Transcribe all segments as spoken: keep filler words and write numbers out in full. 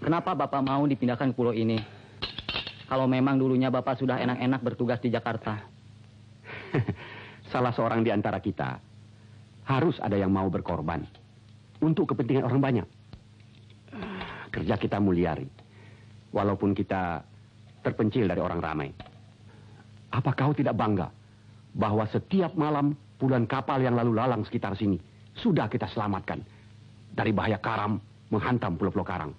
Kenapa Bapak mau dipindahkan ke pulau ini? Kalau memang dulunya Bapak sudah enak-enak bertugas di Jakarta. Salah seorang di antara kita harus ada yang mau berkorban untuk kepentingan orang banyak. Kerja kita muliari, walaupun kita terpencil dari orang ramai. Apa kau tidak bangga bahwa setiap malam puluhan kapal yang lalu lalang sekitar sini sudah kita selamatkan dari bahaya karam menghantam pulau-pulau karang?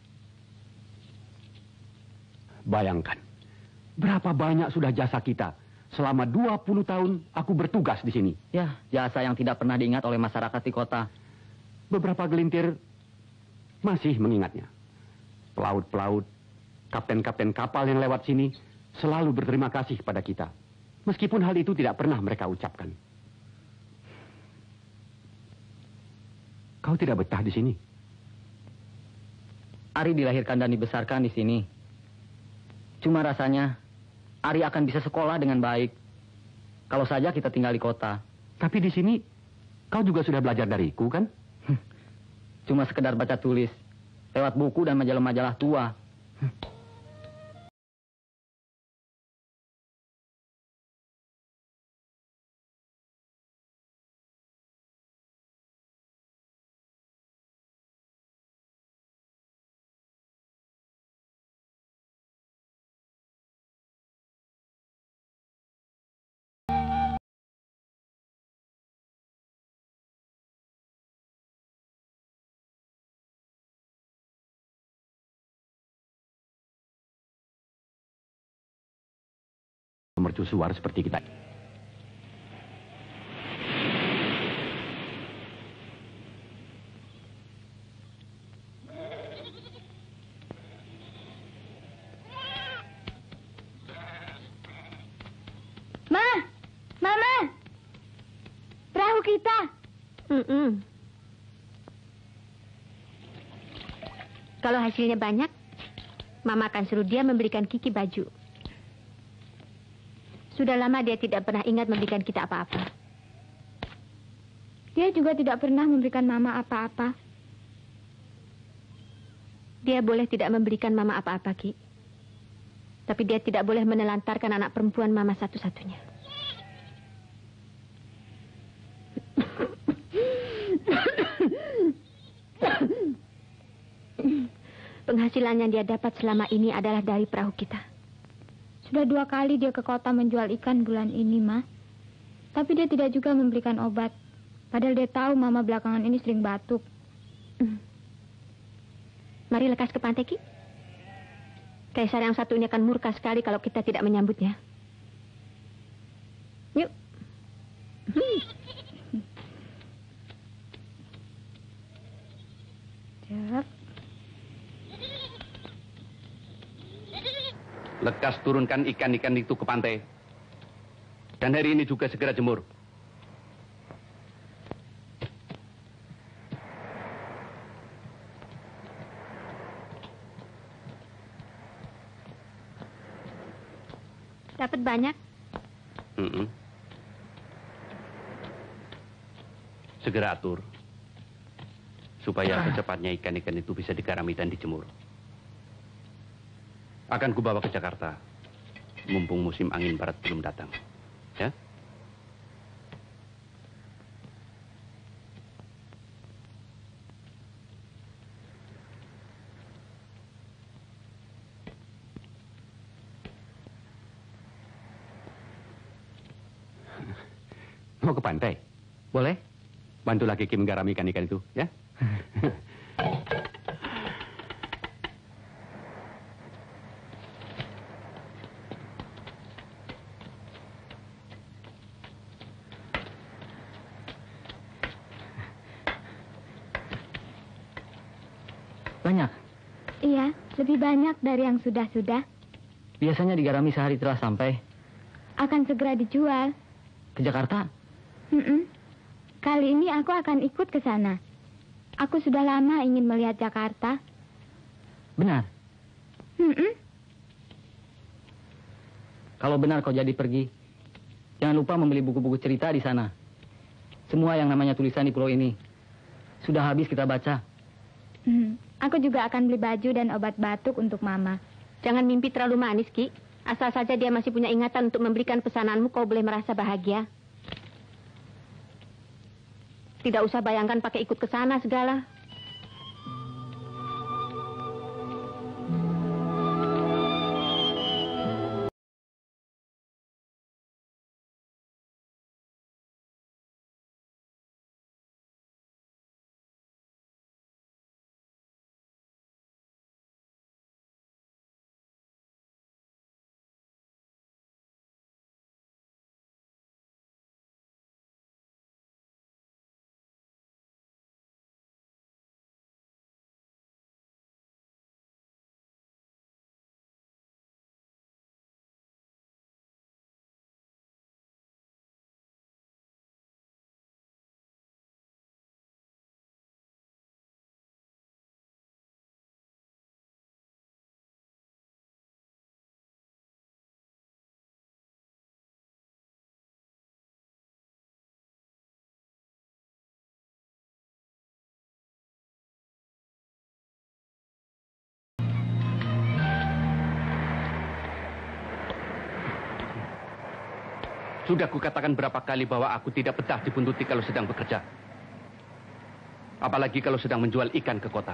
Bayangkan, berapa banyak sudah jasa kita selama dua puluh tahun aku bertugas di sini. Ya, jasa yang tidak pernah diingat oleh masyarakat di kota. Beberapa gelintir masih mengingatnya. Pelaut-pelaut, kapten-kapten kapal yang lewat sini selalu berterima kasih pada kita. Meskipun hal itu tidak pernah mereka ucapkan. Kau tidak betah di sini? Ari dilahirkan dan dibesarkan di sini. Cuma rasanya Ari akan bisa sekolah dengan baik kalau saja kita tinggal di kota. Tapi di sini kau juga sudah belajar dariku, kan? Cuma sekedar baca tulis lewat buku dan majalah-majalah tua. Mercusuar seperti kita. Ma, Mama, perahu kita. Mm-mm. Kalau hasilnya banyak, Mama akan suruh dia membelikan Kiki baju. Sudah lama dia tidak pernah ingat memberikan kita apa-apa. Dia juga tidak pernah memberikan Mama apa-apa. Dia boleh tidak memberikan Mama apa-apa, Ki. Tapi dia tidak boleh menelantarkan anak perempuan Mama satu-satunya. Penghasilan yang dia dapat selama ini adalah dari perahu kita. Sudah dua kali dia ke kota menjual ikan bulan ini, Ma. Tapi dia tidak juga memberikan obat. Padahal dia tahu Mama belakangan ini sering batuk. Mari lekas ke pantai, Ki. Kaisar yang satu ini akan murka sekali kalau kita tidak menyambutnya. Yuk. Siap. Lekas turunkan ikan-ikan itu ke pantai. Dan hari ini juga segera jemur. Dapat banyak? Mm-mm. Segera atur. Supaya secepatnya ikan-ikan itu bisa digarami dan dijemur. Akan kubawa ke Jakarta. Mumpung musim angin barat belum datang. Ya? Mau ke pantai? Boleh? Bantu lagi Kim menggarami ikan-ikan itu, ya? Banyak? Iya, lebih banyak dari yang sudah-sudah. Biasanya digarami sehari telah sampai. Akan segera dijual. Ke Jakarta? Mm-mm. Kali ini aku akan ikut ke sana. Aku sudah lama ingin melihat Jakarta. Benar? Mm-mm. Kalau benar kau jadi pergi, jangan lupa membeli buku-buku cerita di sana. Semua yang namanya tulisan di pulau ini sudah habis kita baca. Mm. Aku juga akan beli baju dan obat batuk untuk Mama. Jangan mimpi terlalu manis, Ki. Asal saja dia masih punya ingatan untuk memberikan pesananmu, kau boleh merasa bahagia. Tidak usah bayangkan pakai ikut ke sana segala. Sudah kukatakan berapa kali bahwa aku tidak betah dibuntuti kalau sedang bekerja. Apalagi kalau sedang menjual ikan ke kota.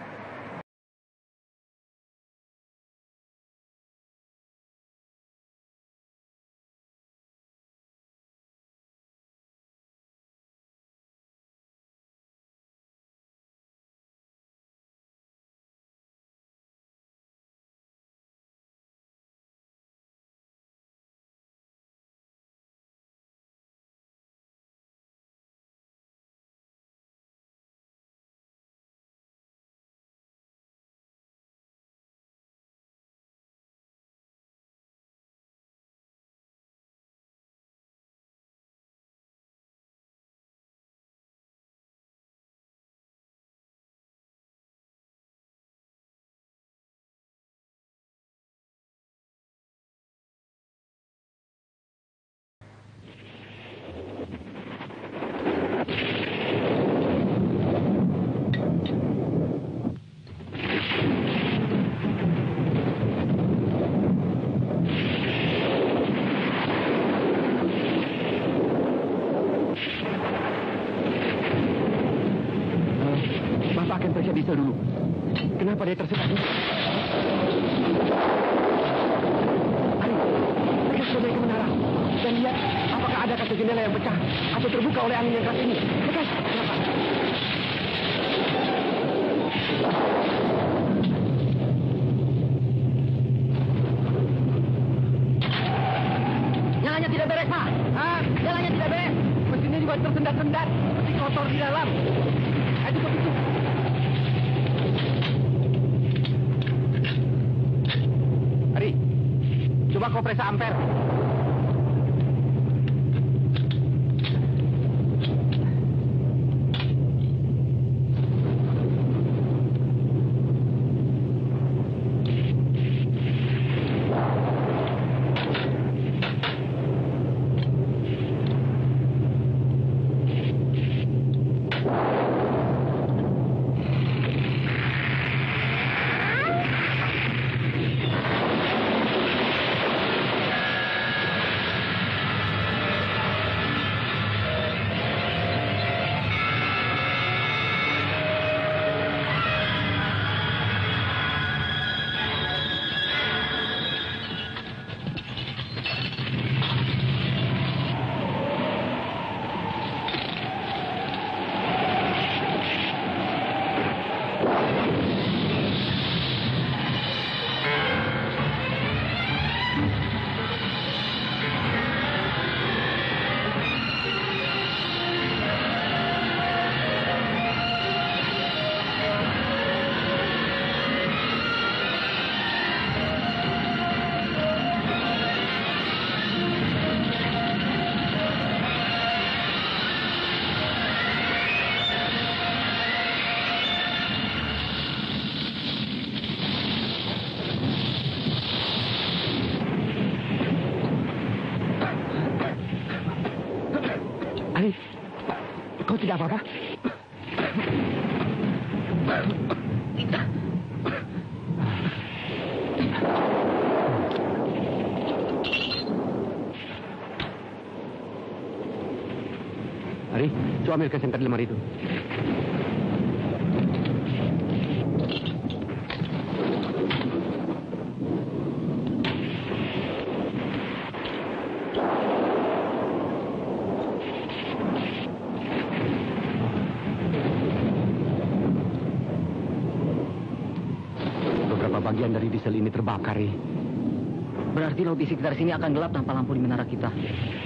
Diesel dulu. Kenapa dia tersekat? Ari, lihat ke menara dan lihat apakah ada kaca jendela yang pecah atau terbuka oleh angin yang keras ini. Lekas, kenapa? Nyalanya tidak beres, Pak. Ah, nyalanya tidak beres. Mesinnya juga tersendat-sendat, seperti kotor di dalam. Ayo tutup pintu. Ari, coba kau periksa ampere. Kau tidak apa-apa? Ari, coba ambilkan senter di lemari itu. Beberapa bagian dari diesel ini terbakar, Ri. Berarti laut di sekitar sini akan gelap tanpa lampu di menara kita.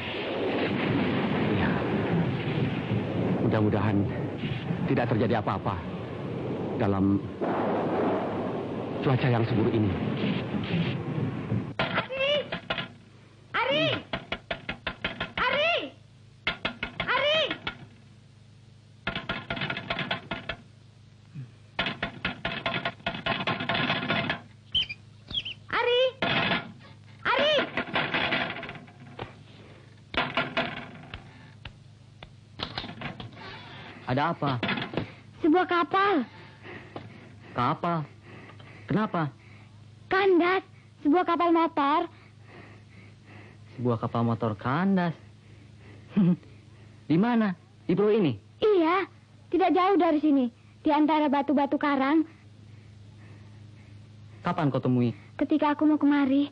Iya. Mudah-mudahan tidak terjadi apa-apa dalam cuaca yang seburuk ini. Ari! Ari! Ari! Ari! Ari! Ari! Ada apa? Sebuah kapal. Kapal? Kenapa? Kandas. Sebuah kapal motor. Sebuah kapal motor kandas. Di mana? Di pulau ini? Iya, tidak jauh dari sini. Di antara batu-batu karang. Kapan kau temui? Ketika aku mau kemari.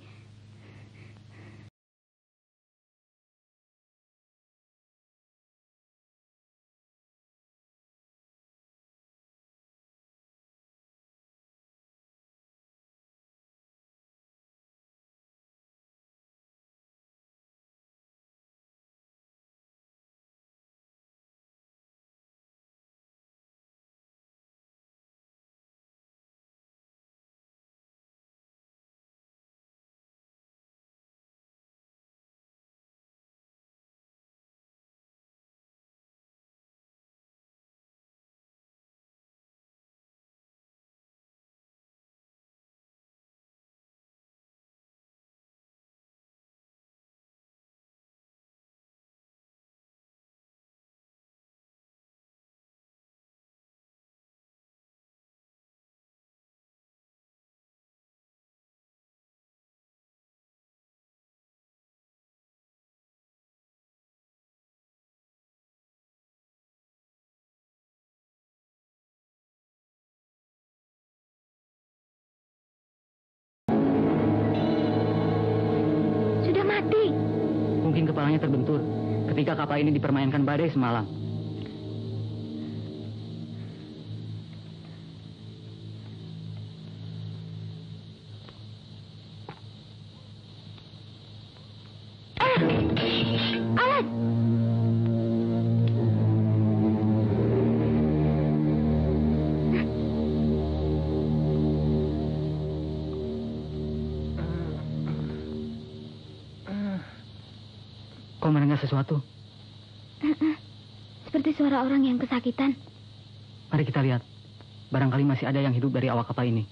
Mati. Mungkin kepalanya terbentur ketika kapal ini dipermainkan badai semalam. Ah! Alat! Kau mendengar sesuatu? Uh-uh. Seperti suara orang yang kesakitan. Mari kita lihat. Barangkali masih ada yang hidup dari awak kapal ini.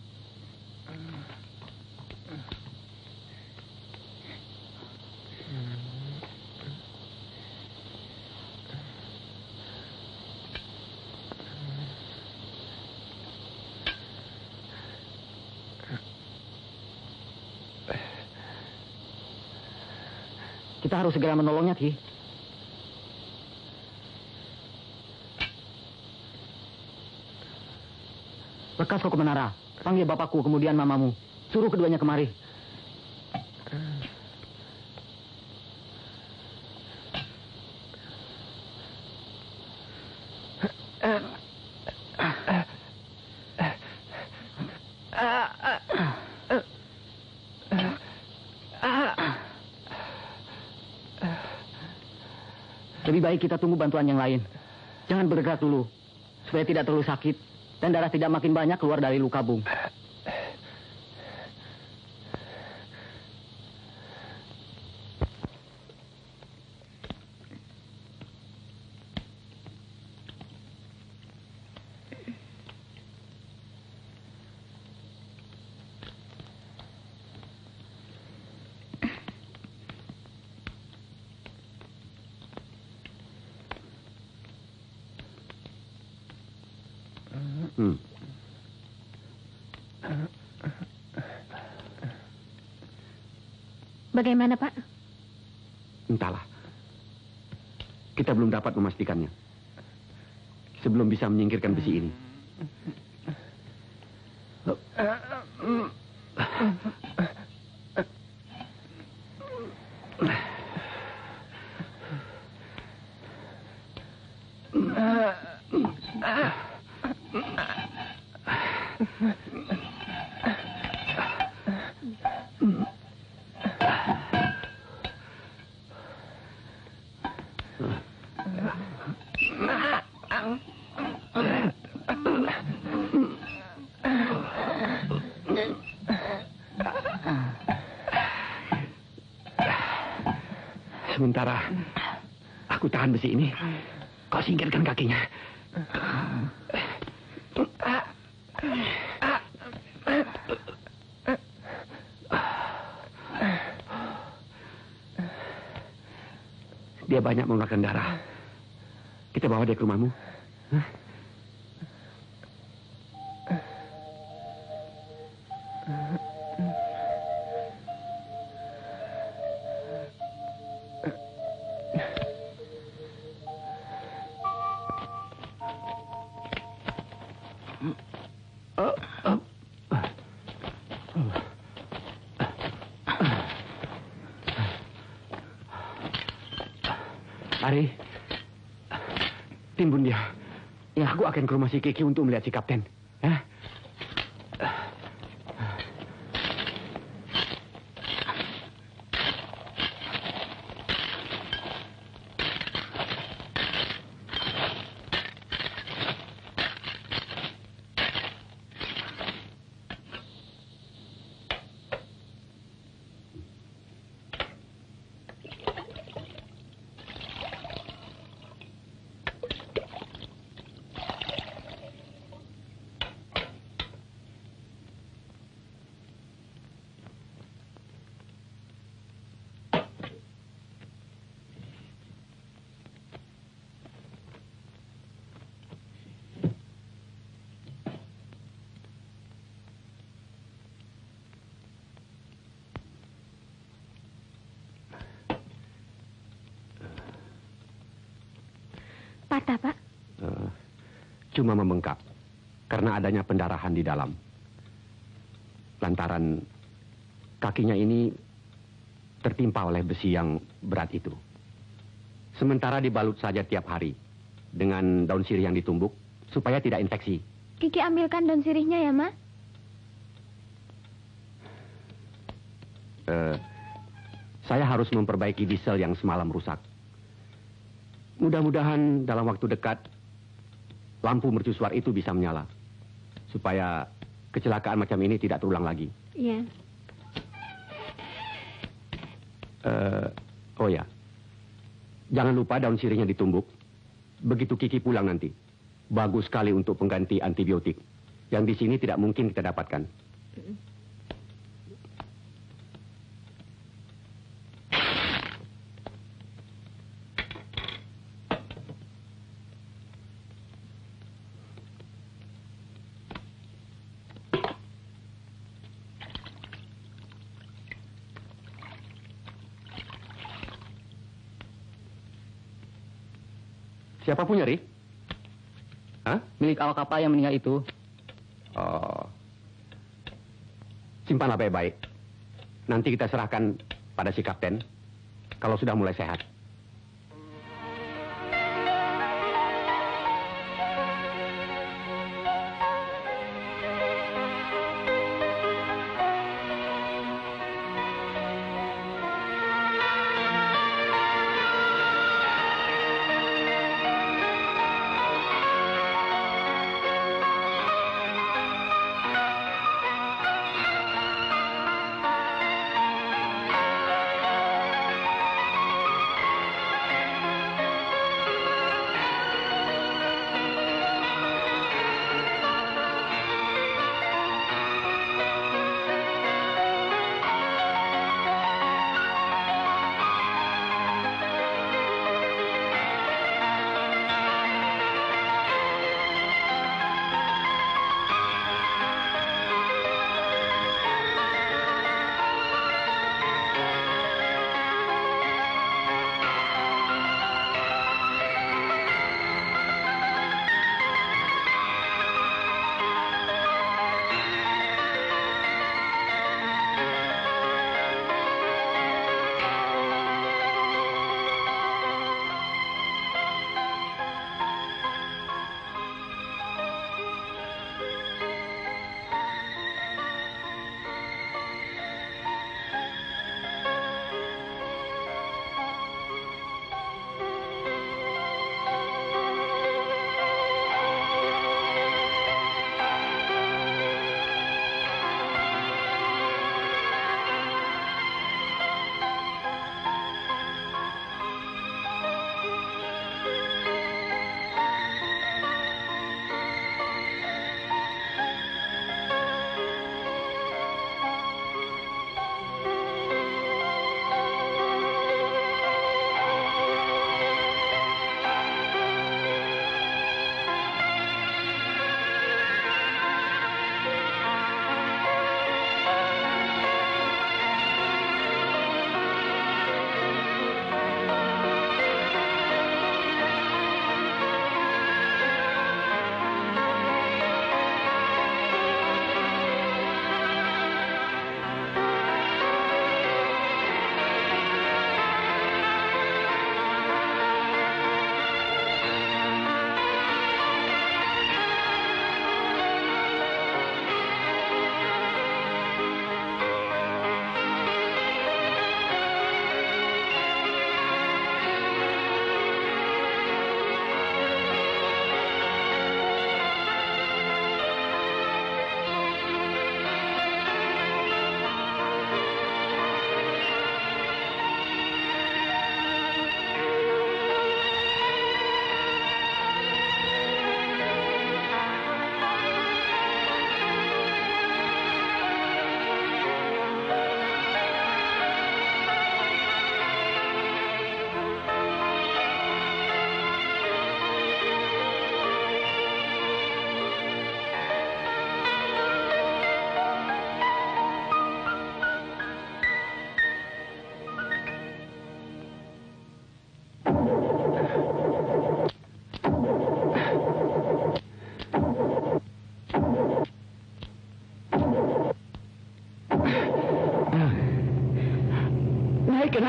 Kita harus segera menolongnya, Ki. Lekas kau ke menara. Panggil bapakku, kemudian mamamu. Suruh keduanya kemari. Lebih baik kita tunggu bantuan yang lain. Jangan bergerak dulu, supaya tidak terlalu sakit dan darah tidak makin banyak keluar dari luka Bung. Hmm. Bagaimana, Pak? Entahlah. kita belum dapat memastikannya. Sebelum bisa menyingkirkan besi ini. Sementara aku tahan besi ini, kau singkirkan kakinya. Dia banyak mengeluarkan darah. Kita bawa dia ke rumahmu. Hah? Ari, timbun dia. Ya, aku akan ke rumah si Kiki untuk melihat si Kapten. Ya? Patah, Pak? Uh, cuma membengkak karena adanya pendarahan di dalam. Lantaran kakinya ini tertimpa oleh besi yang berat itu. Sementara dibalut saja tiap hari dengan daun sirih yang ditumbuk supaya tidak infeksi. Kiki ambilkan daun sirihnya ya, Ma? Uh, saya harus memperbaiki diesel yang semalam rusak. Mudah-mudahan dalam waktu dekat lampu mercusuar itu bisa menyala. Supaya kecelakaan macam ini tidak terulang lagi. Iya. Uh, oh ya, jangan lupa daun sirihnya ditumbuk. Begitu Kiki pulang nanti. Bagus sekali untuk pengganti antibiotik. Yang di sini tidak mungkin kita dapatkan. Siapa punya, Ri? Hah? Milik awak kapal yang meninggal itu. Oh. Simpanlah baik-baik. Nanti kita serahkan pada si Kapten kalau sudah mulai sehat.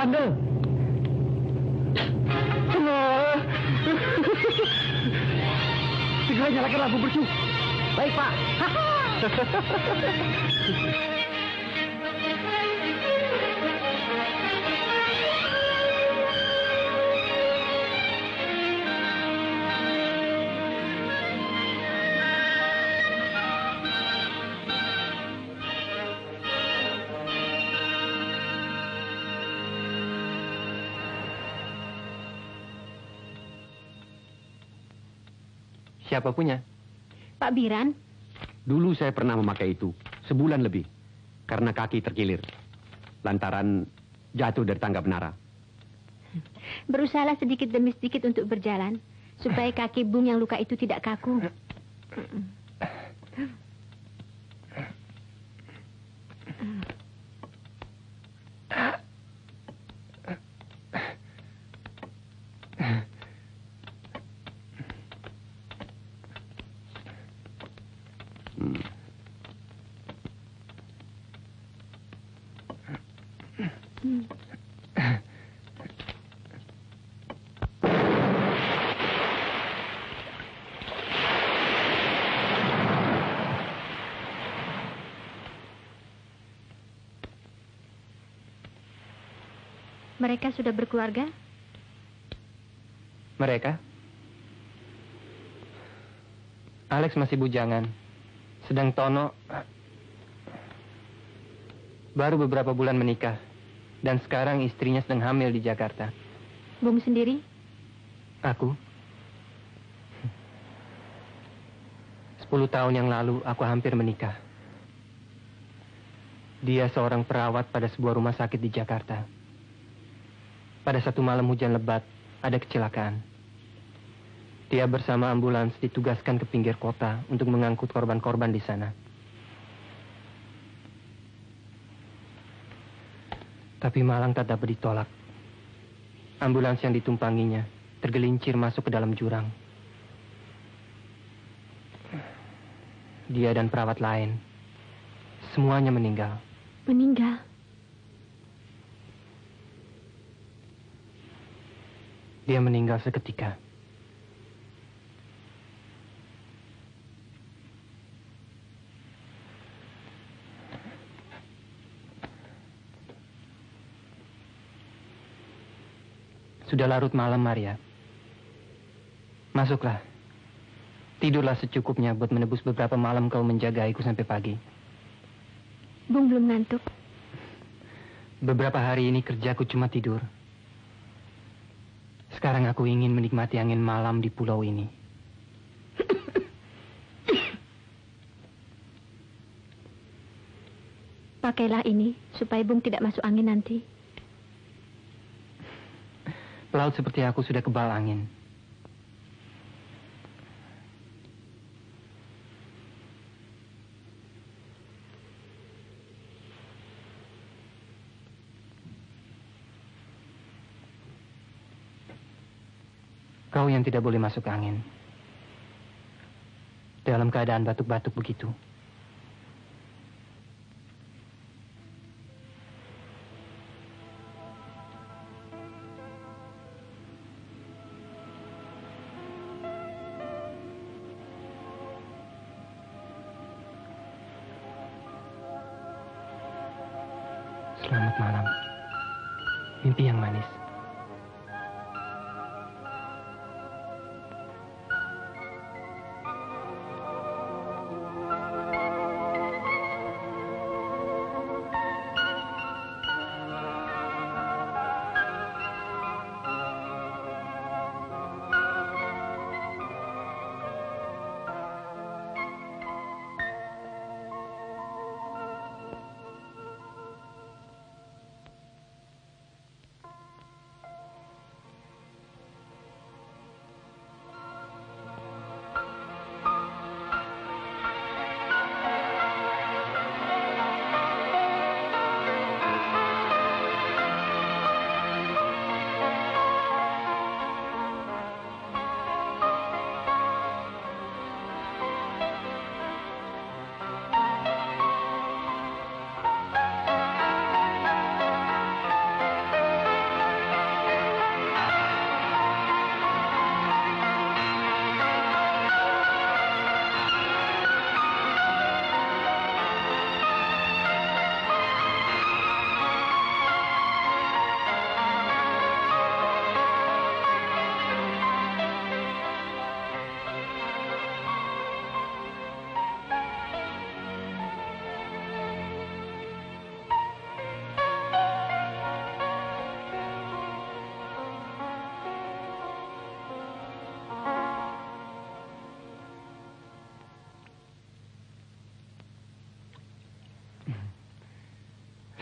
bandel. Segera nyalakan lampu bercuk. Baik, Pak. Siapa punya? Pak Biran, Dulu saya pernah memakai itu, sebulan lebih. Karena kaki terkilir. Lantaran jatuh dari tangga menara. berusahalah sedikit demi sedikit untuk berjalan, supaya kaki Bung yang luka itu tidak kaku. Mereka sudah berkeluarga? Mereka? Alex masih bujangan. Sedang Tono baru beberapa bulan menikah. Dan sekarang istrinya sedang hamil di Jakarta. Bung sendiri? Aku? Sepuluh tahun yang lalu aku hampir menikah. Dia seorang perawat pada sebuah rumah sakit di Jakarta. Pada satu malam hujan lebat, ada kecelakaan. Dia bersama ambulans ditugaskan ke pinggir kota untuk mengangkut korban-korban di sana. Tapi malang tak dapat ditolak. Ambulans yang ditumpanginya tergelincir masuk ke dalam jurang. Dia dan perawat lain, semuanya meninggal. Meninggal? Dia meninggal seketika. Sudah larut malam, Maria. Masuklah. Tidurlah secukupnya buat menebus beberapa malam kau menjagaiku sampai pagi. Bung belum ngantuk? Beberapa hari ini kerjaku cuma tidur. Sekarang aku ingin menikmati angin malam di pulau ini. Pakailah ini supaya Bung tidak masuk angin nanti. Pelaut seperti aku sudah kebal angin. Kau yang tidak boleh masuk angin. Dalam keadaan batuk-batuk begitu. Selamat malam. Mimpi yang manis.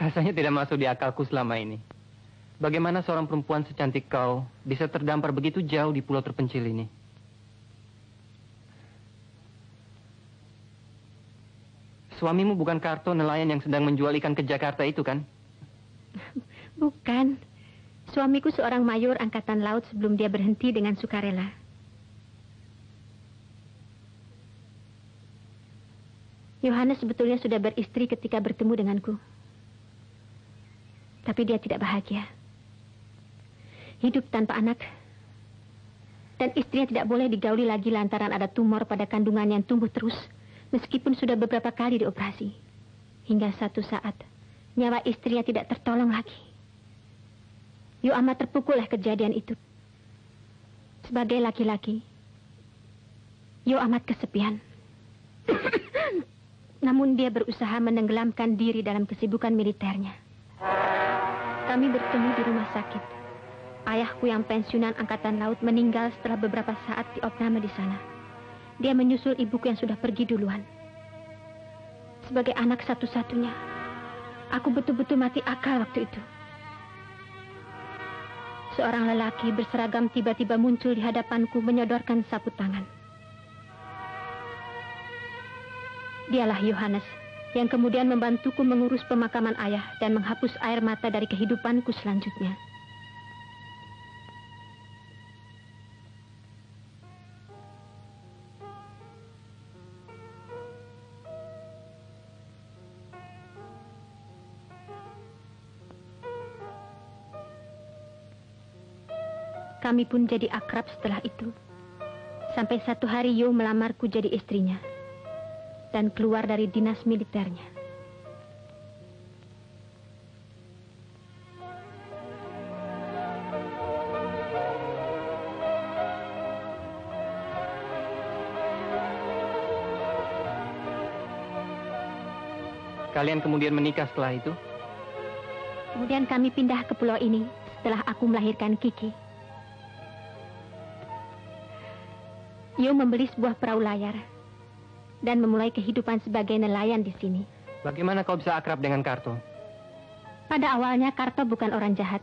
Rasanya tidak masuk di akalku selama ini. Bagaimana seorang perempuan secantik kau bisa terdampar begitu jauh di pulau terpencil ini? Suamimu bukan Karto, nelayan yang sedang menjual ikan ke Jakarta itu, kan? Bukan. Suamiku seorang mayor angkatan laut sebelum dia berhenti dengan sukarela. Yohanes sebetulnya sudah beristri ketika bertemu denganku. Tapi dia tidak bahagia. Hidup tanpa anak. Dan istrinya tidak boleh digauli lagi lantaran ada tumor pada kandungannya yang tumbuh terus. Meskipun sudah beberapa kali dioperasi. Hingga satu saat, nyawa istrinya tidak tertolong lagi. Yo amat terpukul oleh kejadian itu. Sebagai laki-laki, Yo amat kesepian. Namun dia berusaha menenggelamkan diri dalam kesibukan militernya. Kami bertemu di rumah sakit. Ayahku yang pensiunan angkatan laut meninggal setelah beberapa saat diopname di sana. Dia menyusul ibuku yang sudah pergi duluan. Sebagai anak satu-satunya, aku betul-betul mati akal waktu itu. Seorang lelaki berseragam tiba-tiba muncul di hadapanku menyodorkan sapu tangan. Dialah Yohanes yang kemudian membantuku mengurus pemakaman ayah dan menghapus air mata dari kehidupanku selanjutnya. Kami pun jadi akrab setelah itu. Sampai satu hari Yo melamarku jadi istrinya. Dan keluar dari dinas militernya. Kalian kemudian menikah setelah itu? Kemudian kami pindah ke pulau ini setelah aku melahirkan Kiki. Yo membeli sebuah perahu layar dan memulai kehidupan sebagai nelayan di sini. Bagaimana kau bisa akrab dengan Karto? Pada awalnya Karto bukan orang jahat.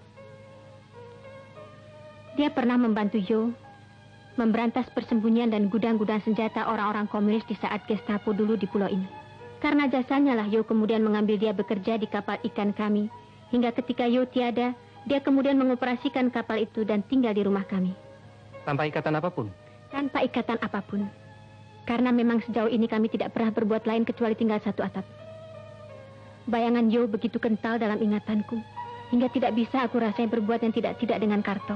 Dia pernah membantu Yo memberantas persembunyian dan gudang-gudang senjata orang-orang komunis di saat Gestapo dulu di pulau ini. Karena jasanya lah Yo kemudian mengambil dia bekerja di kapal ikan kami. Hingga ketika Yo tiada, dia kemudian mengoperasikan kapal itu dan tinggal di rumah kami. Tanpa ikatan apapun? Tanpa ikatan apapun. Karena memang sejauh ini kami tidak pernah berbuat lain kecuali tinggal satu atap. Bayangan Yo begitu kental dalam ingatanku, hingga tidak bisa aku rasanya berbuat yang tidak-tidak dengan Karto.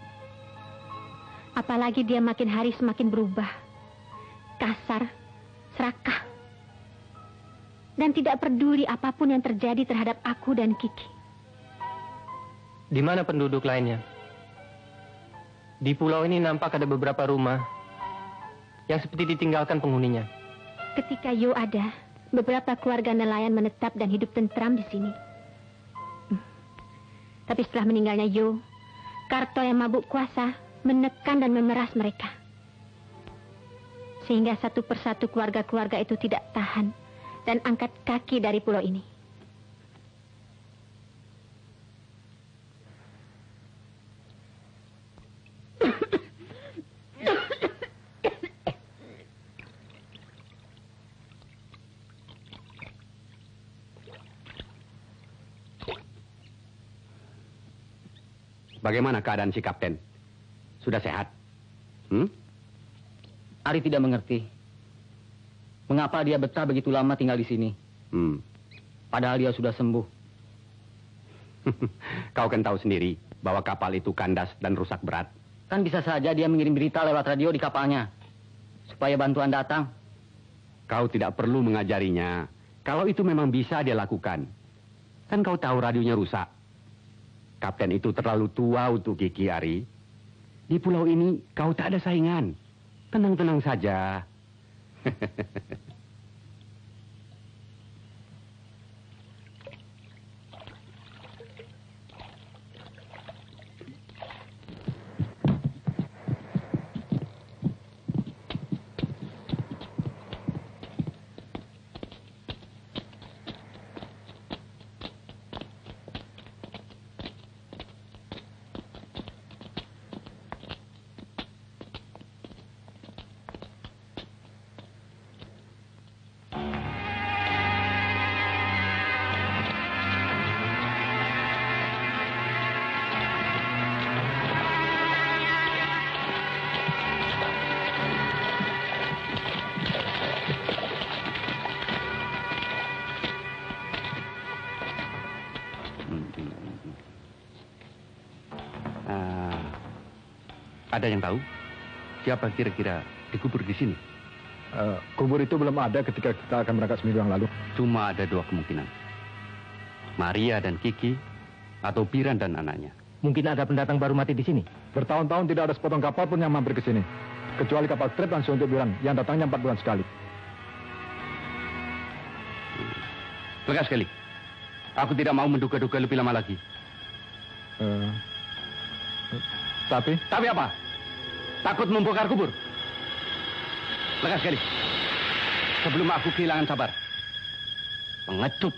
Apalagi dia makin hari semakin berubah. Kasar, serakah. Dan tidak peduli apapun yang terjadi terhadap aku dan Kiki. Di mana penduduk lainnya? Di pulau ini nampak ada beberapa rumah yang seperti ditinggalkan penghuninya. Ketika Yo ada, beberapa keluarga nelayan menetap dan hidup tentram di sini. Hmm. Tapi setelah meninggalnya Yo, Karto yang mabuk kuasa menekan dan memeras mereka. Sehingga satu persatu keluarga-keluarga itu tidak tahan dan angkat kaki dari pulau ini. Bagaimana keadaan si kapten? Sudah sehat? Hmm? Ari tidak mengerti. Mengapa dia betah begitu lama tinggal di sini? Hmm. Padahal dia sudah sembuh. Kau kan tahu sendiri bahwa kapal itu kandas dan rusak berat. Kan bisa saja dia mengirim berita lewat radio di kapalnya. Supaya bantuan datang. Kau tidak perlu mengajarinya. Kalau itu memang bisa dia lakukan. Kan kau tahu radionya rusak. Kapten itu terlalu tua untuk Kiki, Ari. Di pulau ini kau tak ada saingan. Tenang-tenang saja. Ada yang tahu siapa kira-kira dikubur di sini? Uh, kubur itu belum ada ketika kita akan berangkat seminggu yang lalu. Cuma ada dua kemungkinan. Maria dan Kiki, atau Biran dan anaknya. Mungkin ada pendatang baru mati di sini. Bertahun-tahun tidak ada sepotong kapal pun yang mampir ke sini. Kecuali kapal trip langsung untuk Biran, yang datangnya empat bulan sekali. Lega sekali. Aku tidak mau menduga-duga lebih lama lagi. Uh, tapi? Tapi apa? Takut membongkar kubur? Lega sekali. Sebelum aku kehilangan sabar. Pengecut.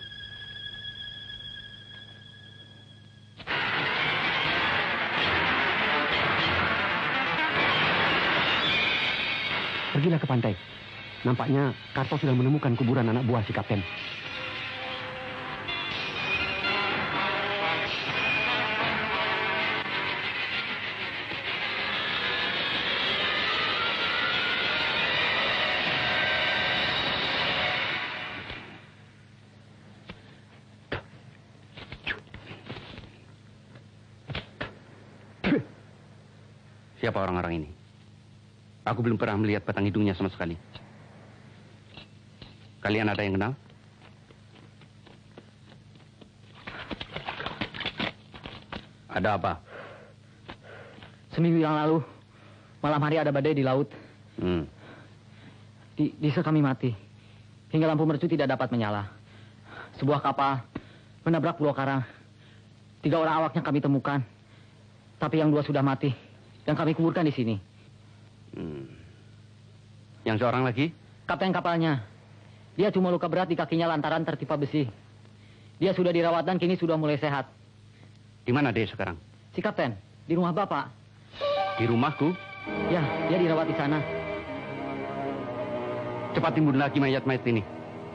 Pergilah ke pantai. Nampaknya Karto sudah menemukan kuburan anak buah si kapten. Siapa orang-orang ini? Aku belum pernah melihat batang hidungnya sama sekali. Kalian ada yang kenal? Ada apa? Seminggu yang lalu, malam hari ada badai di laut. Hmm. Di, diesel kami mati. Hingga lampu mercu tidak dapat menyala. Sebuah kapal menabrak pulau karang. Tiga orang awaknya kami temukan. Tapi yang dua sudah mati. Dan kami kuburkan di sini. Hmm. Yang seorang lagi? Kapten kapalnya. Dia cuma luka berat di kakinya lantaran tertimpa besi. Dia sudah dirawat dan kini sudah mulai sehat. Di mana dia sekarang? Si kapten, di rumah bapak. Di rumahku? Ya, dia dirawat di sana. Cepat timbun lagi mayat-mayat ini.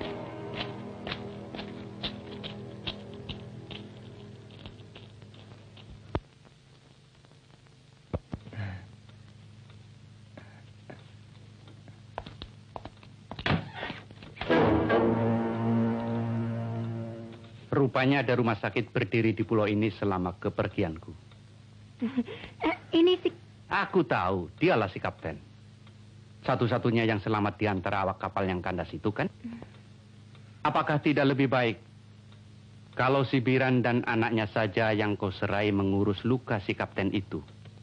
Rupanya ada rumah sakit berdiri di pulau ini selama kepergianku. Uh, ini si... Aku tahu, dialah si kapten. Satu-satunya yang selamat di antara awak kapal yang kandas itu kan? Apakah tidak lebih baik kalau si Biran dan anaknya saja yang kau serai mengurus luka si kapten itu?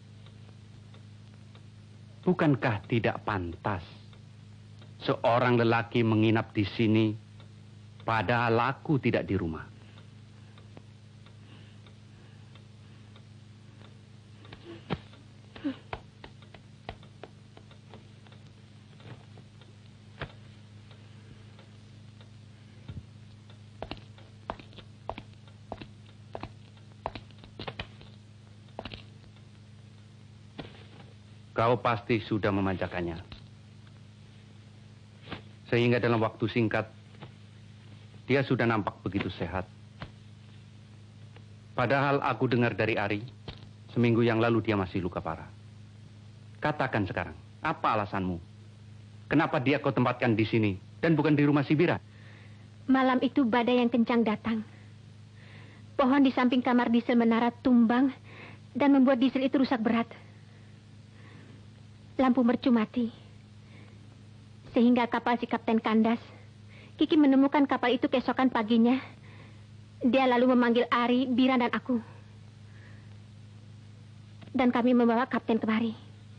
Bukankah tidak pantas seorang lelaki menginap di sini padahal aku tidak di rumah? Kau pasti sudah memanjakannya. Sehingga dalam waktu singkat, dia sudah nampak begitu sehat. Padahal aku dengar dari Ari, seminggu yang lalu dia masih luka parah. Katakan sekarang, apa alasanmu? Kenapa dia kau tempatkan di sini dan bukan di rumah si Bira? Malam itu badai yang kencang datang. Pohon di samping kamar diesel menara tumbang dan membuat diesel itu rusak berat. Lampu mercu mati. Sehingga kapal si kapten kandas. Kiki menemukan kapal itu keesokan paginya. Dia lalu memanggil Ari, Biran, dan aku. Dan kami membawa kapten kemari.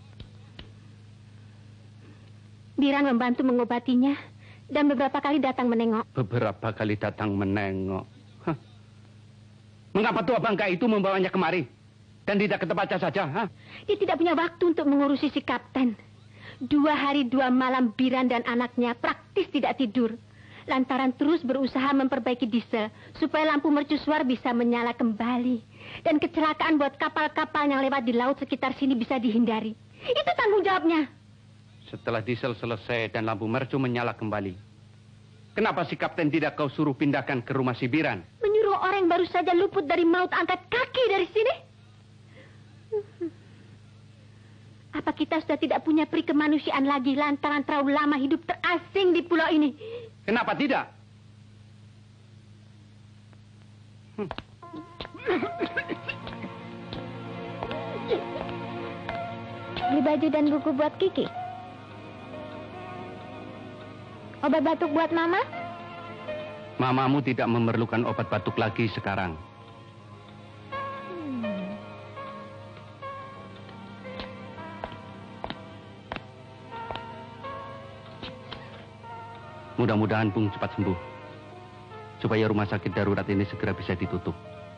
Biran membantu mengobatinya dan beberapa kali datang menengok. Beberapa kali datang menengok. Hah. Mengapa tua bangka itu membawanya kemari? Dan tidak ke tempatnya saja, ha? Dia tidak punya waktu untuk mengurusi si kapten. Dua hari dua malam Biran dan anaknya praktis tidak tidur. Lantaran terus berusaha memperbaiki diesel supaya lampu mercusuar bisa menyala kembali. Dan kecelakaan buat kapal-kapal yang lewat di laut sekitar sini bisa dihindari. Itu tanggung jawabnya. Setelah diesel selesai dan lampu mercu menyala kembali, kenapa si kapten tidak kau suruh pindahkan ke rumah si Biran? Menyuruh orang yang baru saja luput dari maut angkat kaki dari sini? Apa kita sudah tidak punya peri kemanusiaan lagi lantaran terlalu lama hidup terasing di pulau ini? Kenapa tidak? Hmm. Beli baju dan buku buat Kiki. Obat batuk buat Mama? Mamamu tidak memerlukan obat batuk lagi sekarang. Mudah-mudahan Bung cepat sembuh. Supaya rumah sakit darurat ini segera bisa ditutup.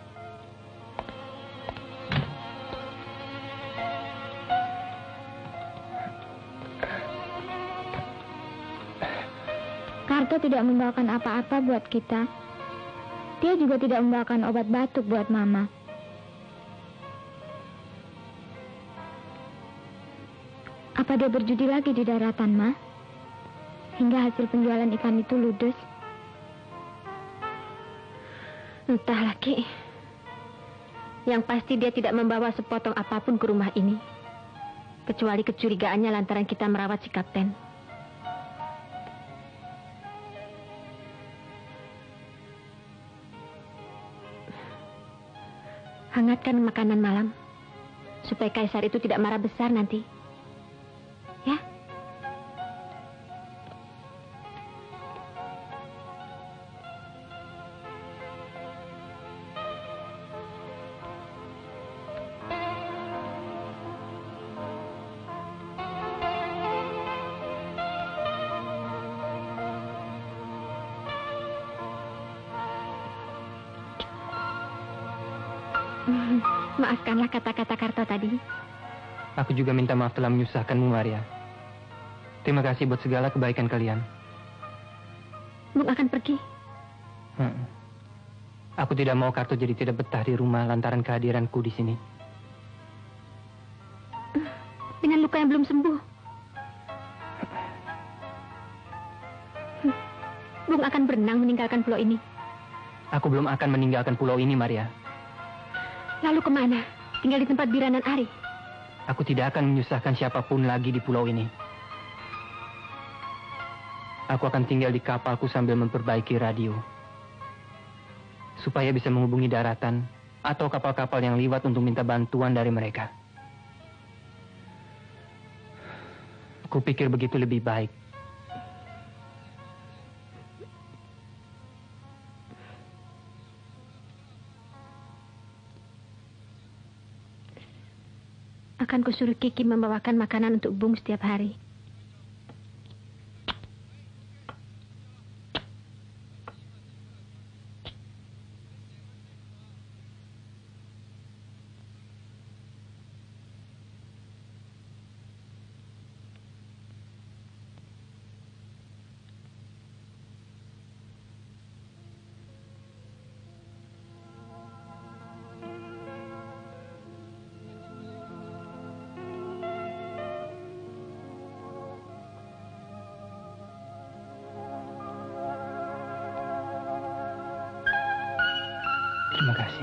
Karto tidak membawakan apa-apa buat kita. Dia juga tidak membawakan obat batuk buat Mama. Apa dia berjudi lagi di daratan, Ma? Hingga hasil penjualan ikan itu ludes. Entahlah, Ki. Yang pasti dia tidak membawa sepotong apapun ke rumah ini. Kecuali kecurigaannya lantaran kita merawat si kapten. Hangatkan makanan malam. Supaya Kaisar itu tidak marah besar nanti. Ya? Maafkanlah kata-kata Karto tadi. Aku juga minta maaf telah menyusahkanmu, Maria. Terima kasih buat segala kebaikan kalian. Bung akan pergi. Hmm. Aku tidak mau Karto jadi tidak betah di rumah lantaran kehadiranku di sini. Dengan luka yang belum sembuh. Bung akan berenang meninggalkan pulau ini. Aku belum akan meninggalkan pulau ini, Maria. Lalu kemana? Tinggal di tempat Biranan Ari? Aku tidak akan menyusahkan siapapun lagi di pulau ini. Aku akan tinggal di kapalku sambil memperbaiki radio. Supaya bisa menghubungi daratan atau kapal-kapal yang liwat untuk minta bantuan dari mereka. Aku pikir begitu lebih baik. Akan kusuruh Kiki membawakan makanan untuk Bung setiap hari. Terima kasih.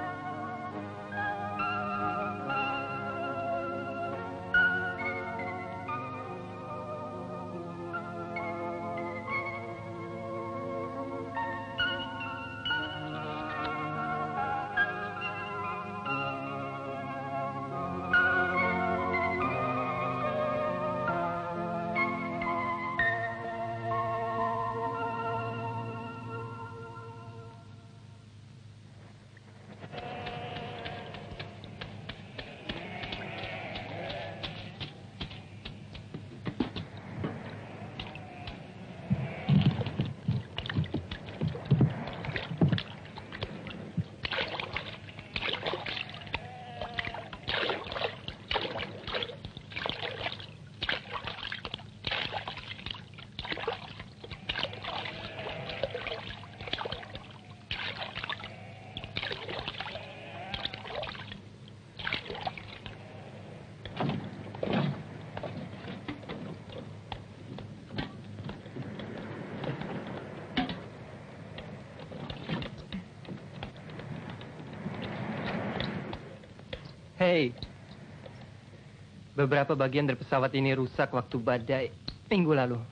Hei, beberapa bagian dari pesawat ini rusak waktu badai minggu lalu.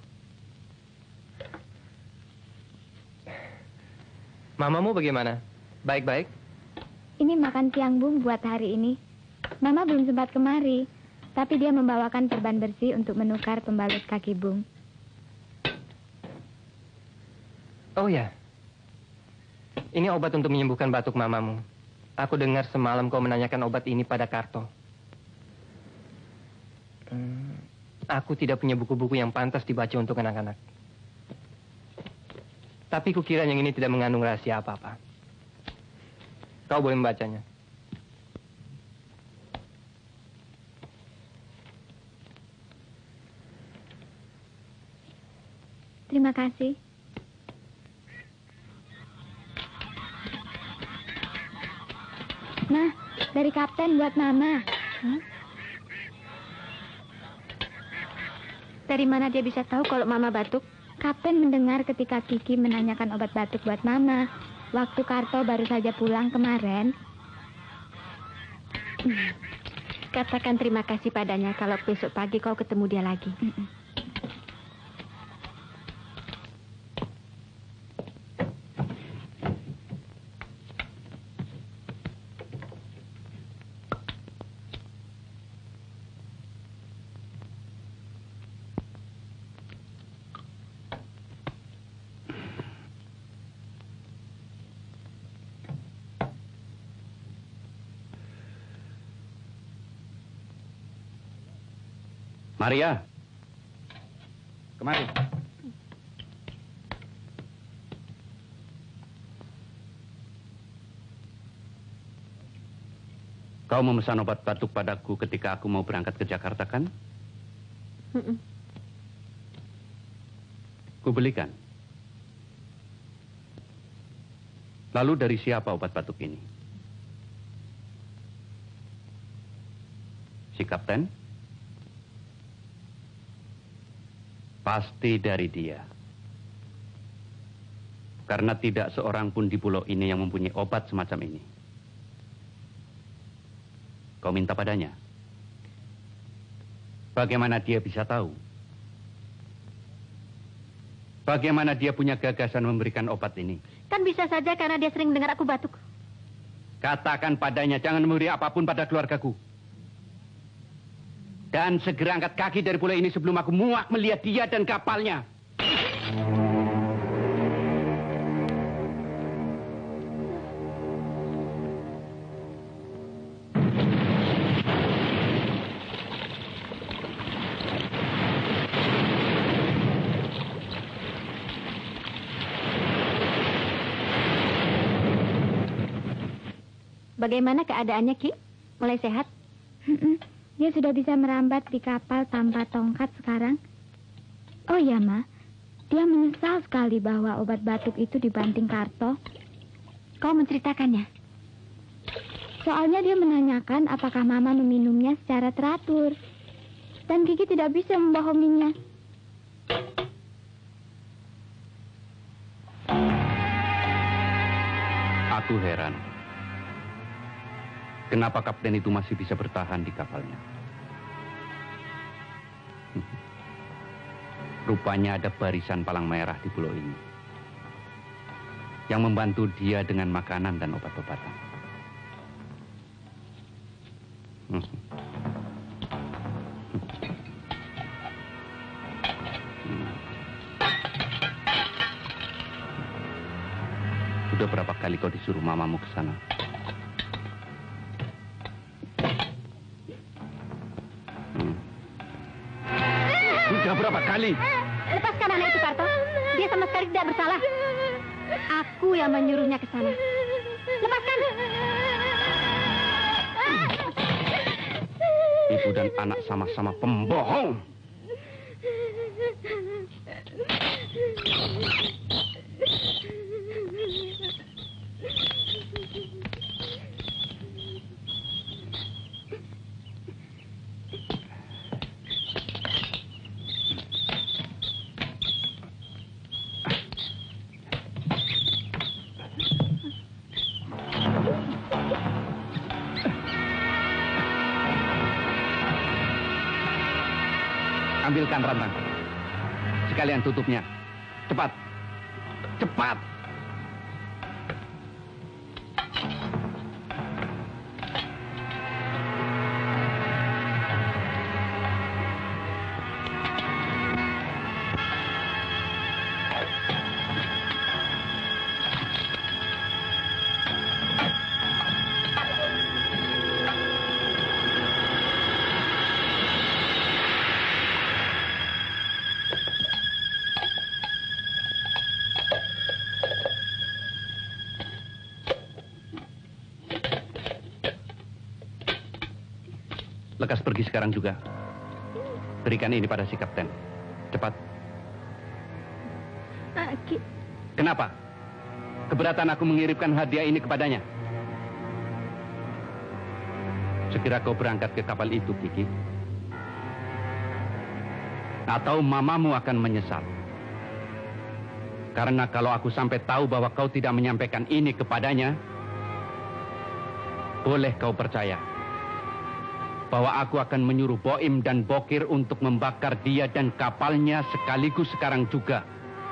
Mamamu bagaimana? Baik-baik? Ini makan siang Bung buat hari ini. Mama belum sempat kemari. Tapi dia membawakan perban bersih untuk menukar pembalut kaki Bung. Oh ya, ini obat untuk menyembuhkan batuk mamamu. Aku dengar semalam kau menanyakan obat ini pada Karto. Hmm, aku tidak punya buku-buku yang pantas dibaca untuk anak-anak. Tapi kukira yang ini tidak mengandung rahasia apa-apa. Kau boleh membacanya. Terima kasih. Nah, dari Kapten buat Mama. Hmm? Dari mana dia bisa tahu kalau Mama batuk? Kapten mendengar ketika Kiki menanyakan obat batuk buat Mama. Waktu Karto baru saja pulang kemarin. Hmm. Katakan terima kasih padanya kalau besok pagi kau ketemu dia lagi. Mm-mm. Maria, kemari. Kau memesan obat batuk padaku ketika aku mau berangkat ke Jakarta, kan? Mm-mm. Kubelikan. Lalu dari siapa obat batuk ini? Si Kapten? Pasti dari dia. Karena tidak seorang pun di pulau ini yang mempunyai obat semacam ini. Kau minta padanya. Bagaimana dia bisa tahu? Bagaimana dia punya gagasan memberikan obat ini? Kan bisa saja karena dia sering dengar aku batuk. Katakan padanya jangan memberi apapun pada keluargaku. Dan segera angkat kaki dari pulau ini sebelum aku muak melihat dia dan kapalnya. Bagaimana keadaannya, Ki? Mulai sehat? Mm-mm. Dia sudah bisa merambat di kapal tanpa tongkat sekarang. Oh ya, Ma. Dia menyesal sekali bahwa obat batuk itu dibanting Karto. Kau menceritakannya? Soalnya dia menanyakan apakah Mama meminumnya secara teratur. Dan Kiki tidak bisa membohonginya. Aku heran. Kenapa kapten itu masih bisa bertahan di kapalnya? Rupanya ada barisan palang merah di pulau ini yang membantu dia dengan makanan dan obat-obatan. Sudah berapa kali kau disuruh mamamu ke sana? Sudah berapa kali? Lepaskan anak itu, Karto. Dia sama sekali tidak bersalah. Aku yang menyuruhnya ke sana. Lepaskan. Ibu dan anak sama-sama pembohong. Ambilkan rantang. Sekalian tutupnya. Cepat. Cepat. Bagas pergi sekarang juga. Berikan ini pada si kapten. Cepat. Aki. Kenapa? Keberatan aku mengirimkan hadiah ini kepadanya. Segera kau berangkat ke kapal itu, Kiki. Atau mamamu akan menyesal. Karena kalau aku sampai tahu bahwa kau tidak menyampaikan ini kepadanya, boleh kau percaya bahwa aku akan menyuruh Boim dan Bokir untuk membakar dia dan kapalnya sekaligus sekarang juga.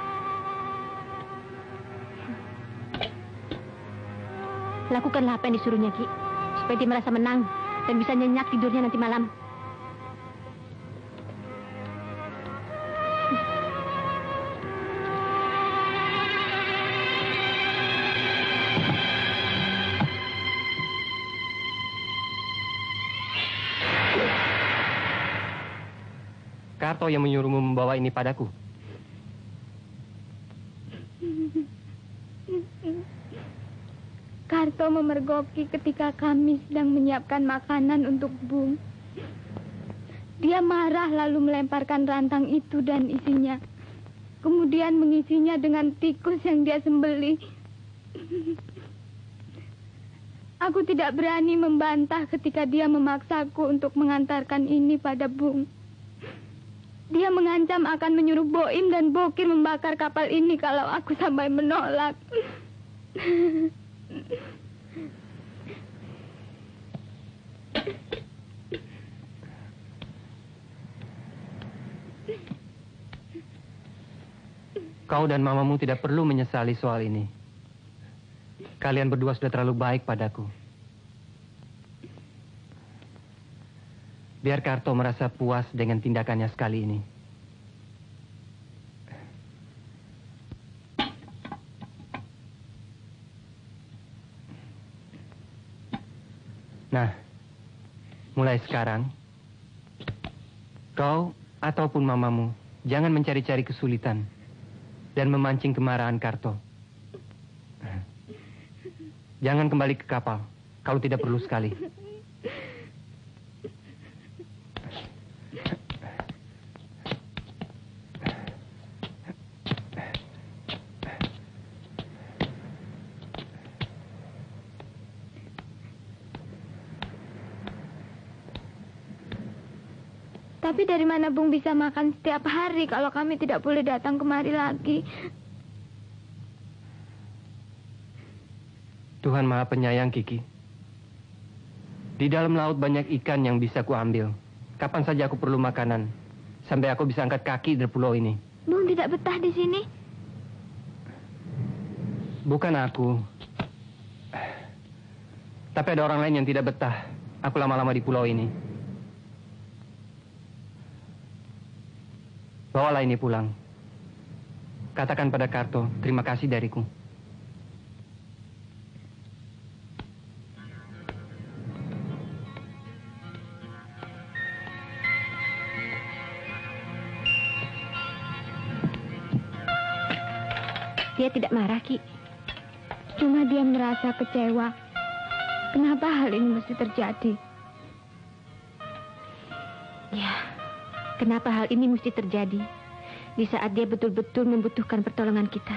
Lakukanlah apa yang disuruhnya, Ki. Supaya dia merasa menang dan bisa nyenyak tidurnya nanti malam. Karto yang menyuruhmu membawa ini padaku. Karto memergoki ketika kami sedang menyiapkan makanan untuk Bung. Dia marah lalu melemparkan rantang itu dan isinya. Kemudian mengisinya dengan tikus yang dia sembelih. Aku tidak berani membantah ketika dia memaksaku untuk mengantarkan ini pada Bung. Dia mengancam akan menyuruh Boim dan Bokir membakar kapal ini kalau aku sampai menolak. Kau dan mamamu tidak perlu menyesali soal ini. Kalian berdua sudah terlalu baik padaku. Biar Karto merasa puas dengan tindakannya sekali ini. Nah, mulai sekarang, kau ataupun mamamu jangan mencari-cari kesulitan dan memancing kemarahan Karto. Jangan kembali ke kapal kalau tidak perlu sekali. Tapi dari mana Bung bisa makan setiap hari kalau kami tidak boleh datang kemari lagi? Tuhan Maha Penyayang, Kiki. Di dalam laut banyak ikan yang bisa kuambil. Kapan saja aku perlu makanan. Sampai aku bisa angkat kaki dari pulau ini. Bung tidak betah di sini? Bukan aku. Tapi ada orang lain yang tidak betah. Aku lama-lama di pulau ini. Bawalah ini pulang. Katakan pada Karto, terima kasih dariku. Dia tidak marah, Ki. Cuma dia merasa kecewa. Kenapa hal ini mesti terjadi? Ya, kenapa hal ini mesti terjadi di saat dia betul-betul membutuhkan pertolongan kita?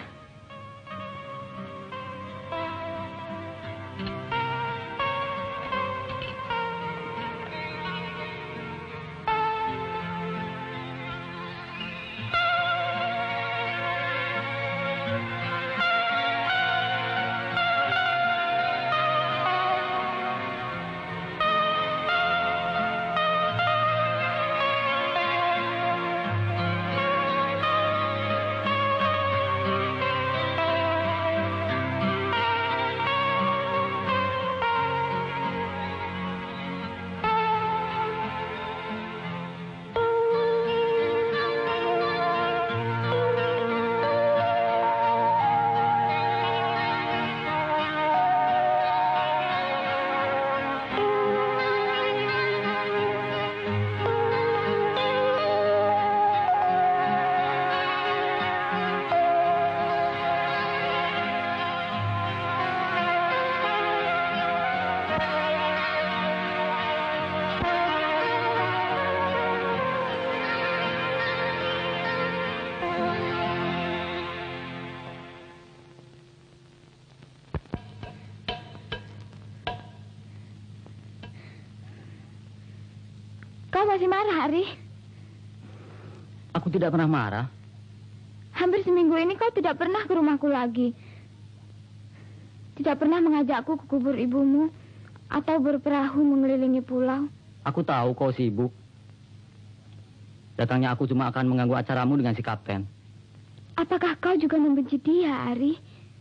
masih marah, Ari? Aku tidak pernah marah. Hampir seminggu ini kau tidak pernah ke rumahku lagi. Tidak pernah mengajakku ke kubur ibumu atau berperahu mengelilingi pulau. Aku tahu kau sibuk. Datangnya aku cuma akan mengganggu acaramu dengan si kapten. Apakah kau juga membenci dia, Ari?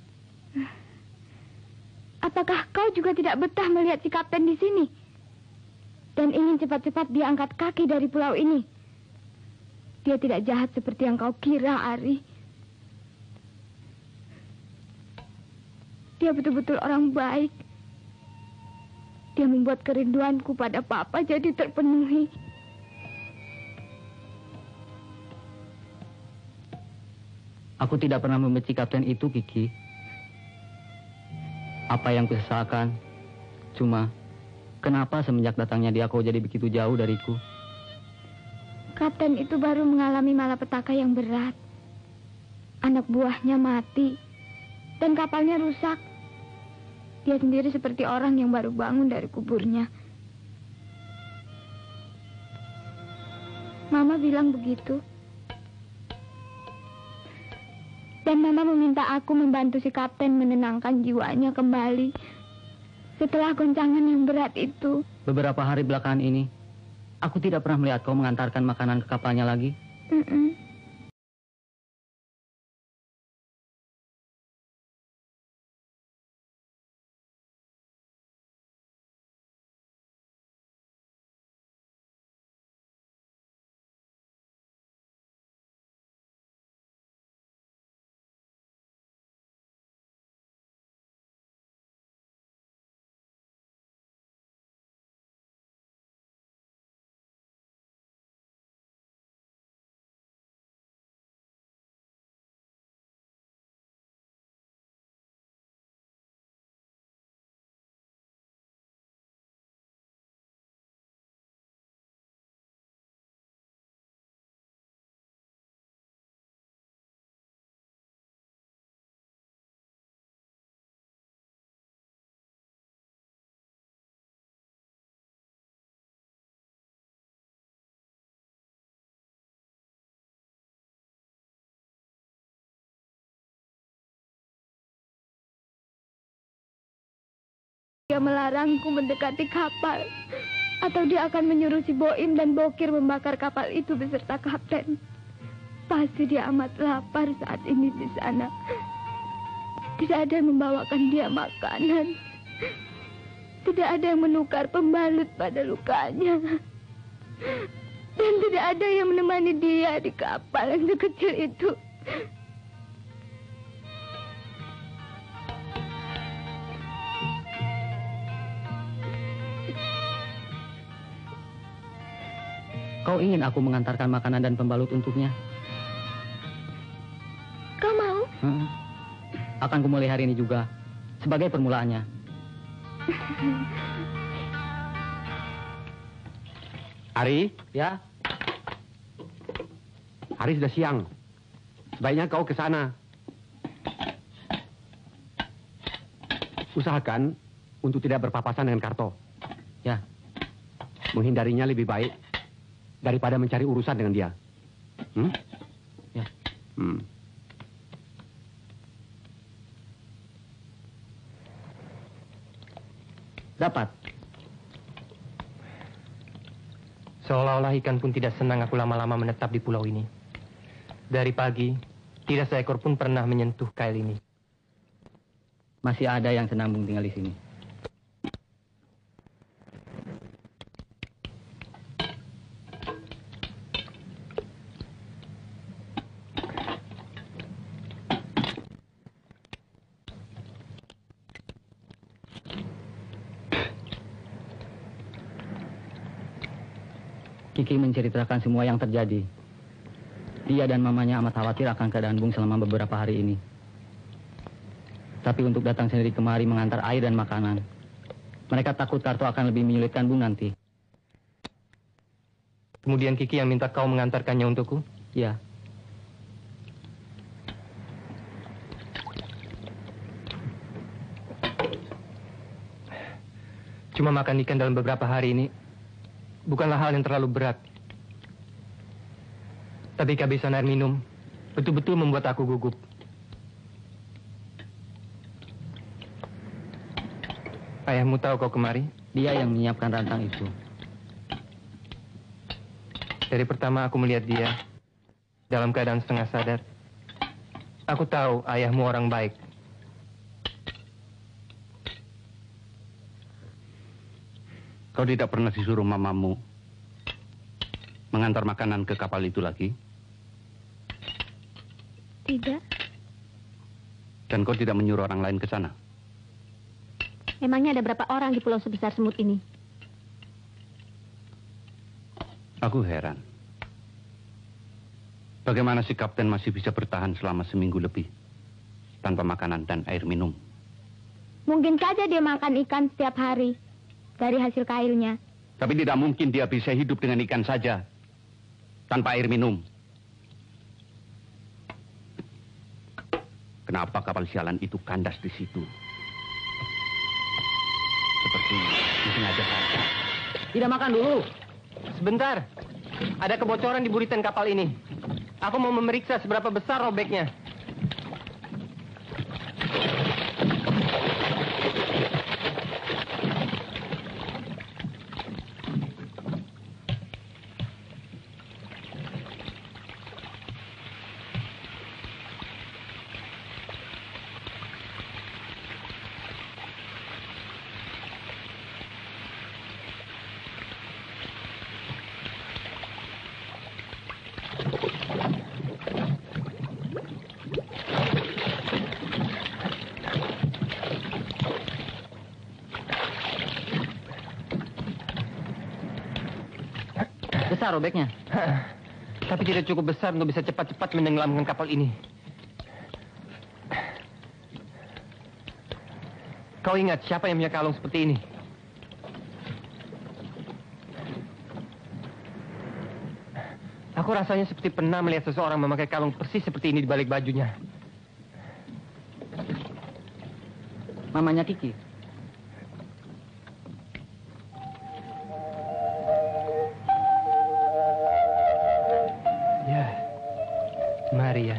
Apakah kau juga tidak betah melihat si kapten di sini? Dan ingin cepat-cepat dia angkat kaki dari pulau ini? Dia tidak jahat seperti yang kau kira, Ari. Dia betul-betul orang baik. Dia membuat kerinduanku pada Papa jadi terpenuhi. Aku tidak pernah membenci kapten itu, Kiki. Apa yang kusesalkan, cuma kenapa semenjak datangnya dia kau jadi begitu jauh dariku? Kapten itu baru mengalami malapetaka yang berat. Anak buahnya mati dan kapalnya rusak. Dia sendiri seperti orang yang baru bangun dari kuburnya. Mama bilang begitu. Dan Mama meminta aku membantu si kapten menenangkan jiwanya kembali setelah goncangan yang berat itu. Beberapa hari belakangan ini, aku tidak pernah melihat kau mengantarkan makanan ke kapalnya lagi. Mm-mm. Dia melarangku mendekati kapal. Atau dia akan menyuruh si Boim dan Bokir membakar kapal itu beserta kapten. Pasti dia amat lapar saat ini di sana. Tidak ada yang membawakan dia makanan. Tidak ada yang menukar pembalut pada lukanya. Dan tidak ada yang menemani dia di kapal yang sekecil itu. Kau ingin aku mengantarkan makanan dan pembalut untuknya? Kau mau? Hmm. Akan kumulai hari ini juga, sebagai permulaannya. Ari? Ya? Hari sudah siang. Sebaiknya kau ke sana. Usahakan untuk tidak berpapasan dengan Karto. Ya. Menghindarinya lebih baik daripada mencari urusan dengan dia. Hmm? Ya. Hmm. Dapat. Seolah-olah ikan pun tidak senang aku lama-lama menetap di pulau ini. Dari pagi, tidak seekor pun pernah menyentuh kail ini. Masih ada yang senambung tinggal di sini. Kiki menceritakan semua yang terjadi. Dia dan mamanya amat khawatir akan keadaan Bung selama beberapa hari ini. Tapi untuk datang sendiri kemari mengantar air dan makanan, mereka takut Karto akan lebih menyulitkan Bung nanti. Kemudian Kiki yang minta kau mengantarkannya untukku? Ya. Cuma makan ikan dalam beberapa hari ini bukanlah hal yang terlalu berat. Tapi kehabisan air minum betul-betul membuat aku gugup. Ayahmu tahu kau kemari? Dia yang menyiapkan rantang itu. Dari pertama aku melihat dia dalam keadaan setengah sadar, aku tahu ayahmu orang baik. Kau tidak pernah disuruh mamamu mengantar makanan ke kapal itu lagi? Tidak. Dan kau tidak menyuruh orang lain ke sana? Memangnya ada berapa orang di pulau sebesar semut ini? Aku heran. Bagaimana si kapten masih bisa bertahan selama seminggu lebih tanpa makanan dan air minum? Mungkin saja dia makan ikan setiap hari dari hasil kailnya. Tapi tidak mungkin dia bisa hidup dengan ikan saja tanpa air minum. Kenapa kapal sialan itu kandas di situ? Seperti disengaja saja. Tidak makan dulu. Sebentar, ada kebocoran di buritan kapal ini. Aku mau memeriksa seberapa besar robeknya. Besar robeknya. Tapi tidak cukup besar untuk bisa cepat-cepat menenggelamkan kapal ini. Kau ingat siapa yang punya kalung seperti ini? Aku rasanya seperti pernah melihat seseorang memakai kalung persis seperti ini di balik bajunya. Mamanya Kiki. Ya, Maria.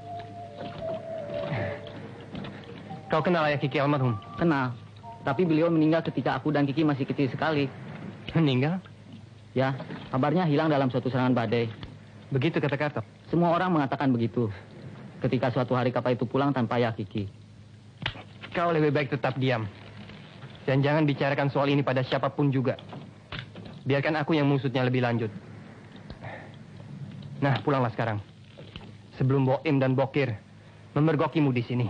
Kau kenal ayah Kiki almarhum? Kenal. Tapi beliau meninggal ketika aku dan Kiki masih kecil sekali. Meninggal? Ya, kabarnya hilang dalam suatu serangan badai. Begitu kata Kartop. Semua orang mengatakan begitu. Ketika suatu hari kapal itu pulang tanpa ayah Kiki. Kau lebih baik tetap diam. Dan jangan bicarakan soal ini pada siapapun juga. Biarkan aku yang mengusutnya lebih lanjut. Nah, pulanglah sekarang. Sebelum Boim dan Bokir memergokimu di sini.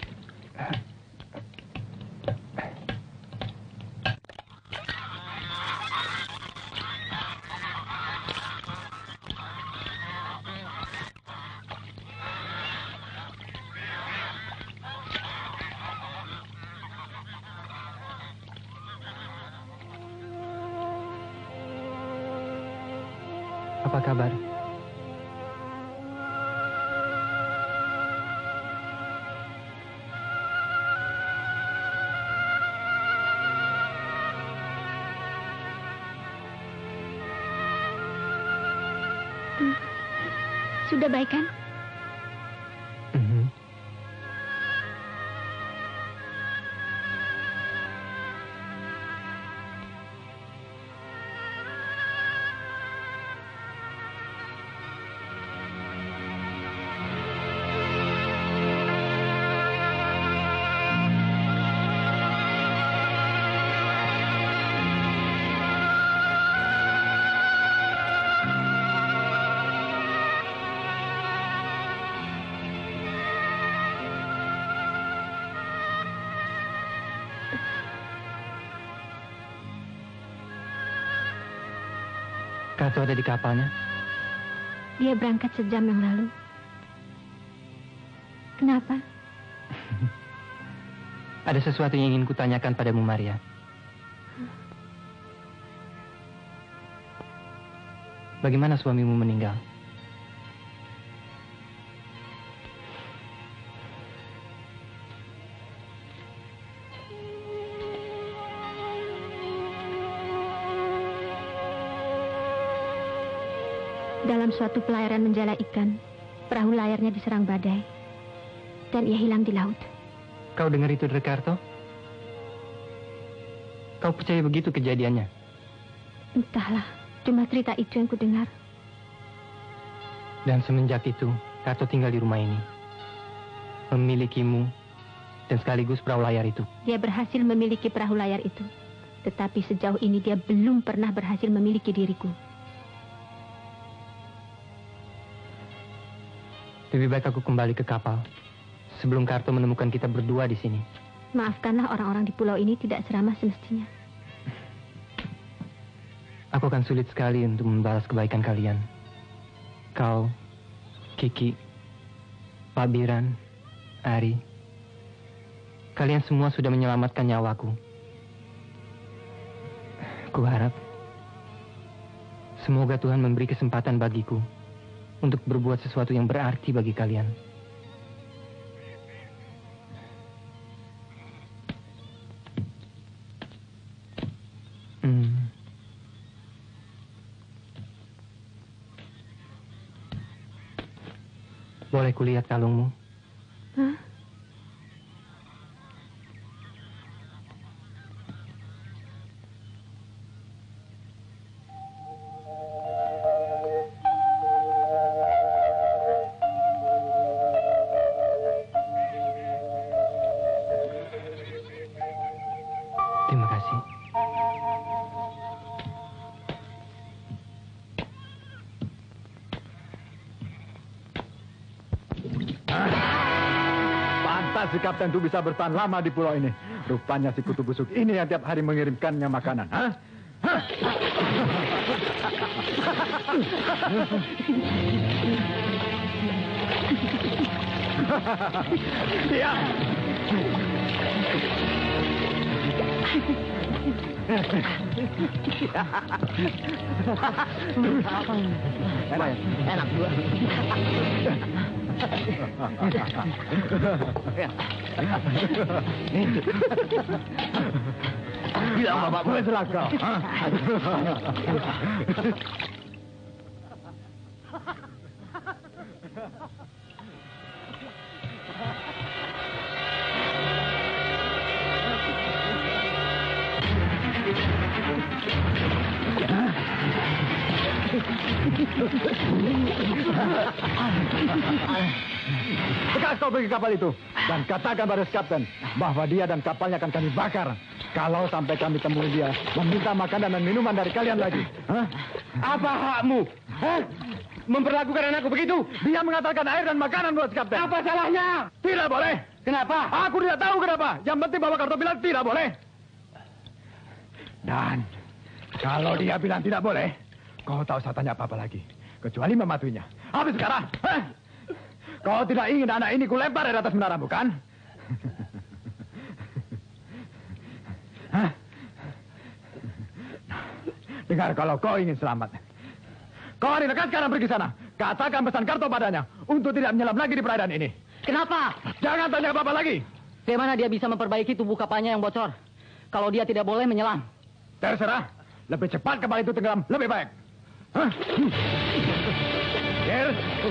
Apa kabar? Sudah baik kan? Mhm. Kato ada di kapalnya? Dia berangkat sejam yang lalu. Kenapa? Ada sesuatu yang ingin kutanyakan padamu, Maria. Bagaimana suamimu meninggal? Dalam suatu pelayaran menjala ikan, perahu layarnya diserang badai, dan ia hilang di laut. Kau dengar itu dari Karto? Kau percaya begitu kejadiannya? Entahlah, cuma cerita itu yang kudengar. Dan semenjak itu, Karto tinggal di rumah ini. Memilikimu, dan sekaligus perahu layar itu. Dia berhasil memiliki perahu layar itu. Tetapi sejauh ini dia belum pernah berhasil memiliki diriku. Lebih baik aku kembali ke kapal sebelum Karto menemukan kita berdua di sini. Maafkanlah orang-orang di pulau ini tidak seramah semestinya. Aku akan sulit sekali untuk membalas kebaikan kalian. Kau, Kiki, Pak Biran, Ari. Kalian semua sudah menyelamatkan nyawaku. Kuharap semoga Tuhan memberi kesempatan bagiku untuk berbuat sesuatu yang berarti bagi kalian. Hmm. Boleh kulihat kalungmu? Hah? Terima kasih. Pantas si kapten itu bisa bertahan lama di pulau ini. Rupanya si kutu busuk ini yang tiap hari mengirimkannya makanan. Hah? Hah? Ya. Enak, enak juga. Bilang bapak boleh celaka. Sekarang kau pergi kapal itu dan katakan pada kapten bahwa dia dan kapalnya akan kami bakar. Kalau sampai kami temui dia meminta makanan dan minuman dari kalian lagi. Hah? Apa hakmu? Hah? Memperlakukan anakku begitu? Dia mengatakan air dan makanan buat kapten. Apa salahnya? Tidak boleh. Kenapa? Aku tidak tahu kenapa. Yang penting bahwa Karto bilang tidak boleh. Dan kalau dia bilang tidak boleh, kau tahu saya tanya apa-apa lagi. Kecuali mematuhinya. Habis sekarang. Hah? Kau tidak ingin anak ini kulempar dari atas menara, bukan? Hah? Dengar, kalau kau ingin selamat, kau hari dekat sekarang pergi sana. Katakan pesan Karto padanya untuk tidak menyelam lagi di perairan ini. Kenapa? Jangan tanya apa-apa lagi. Bagaimana dia bisa memperbaiki tubuh kapalnya yang bocor kalau dia tidak boleh menyelam? Terserah. Lebih cepat kapal itu tenggelam, lebih baik. Hah? Ger.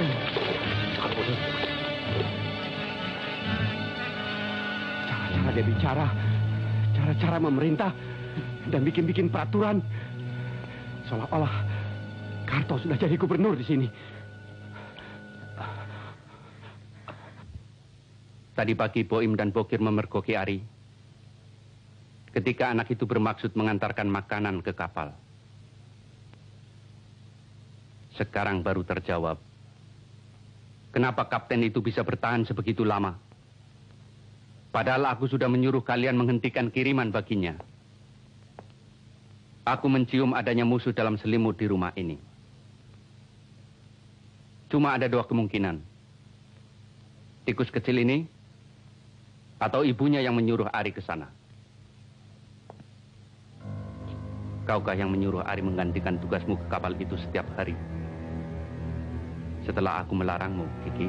Cara-cara dia bicara, cara-cara memerintah, dan bikin-bikin peraturan. Seolah-olah Karto sudah jadi gubernur di sini. Tadi pagi Boim dan Bokir memergoki Ari. Ketika anak itu bermaksud mengantarkan makanan ke kapal. Sekarang baru terjawab. Kenapa kapten itu bisa bertahan sebegitu lama? Padahal aku sudah menyuruh kalian menghentikan kiriman baginya. Aku mencium adanya musuh dalam selimut di rumah ini. Cuma ada dua kemungkinan. Tikus kecil ini atau ibunya yang menyuruh Ari ke sana. Kaukah yang menyuruh Ari menggantikan tugasmu ke kapal itu setiap hari? Setelah aku melarangmu, Kiki.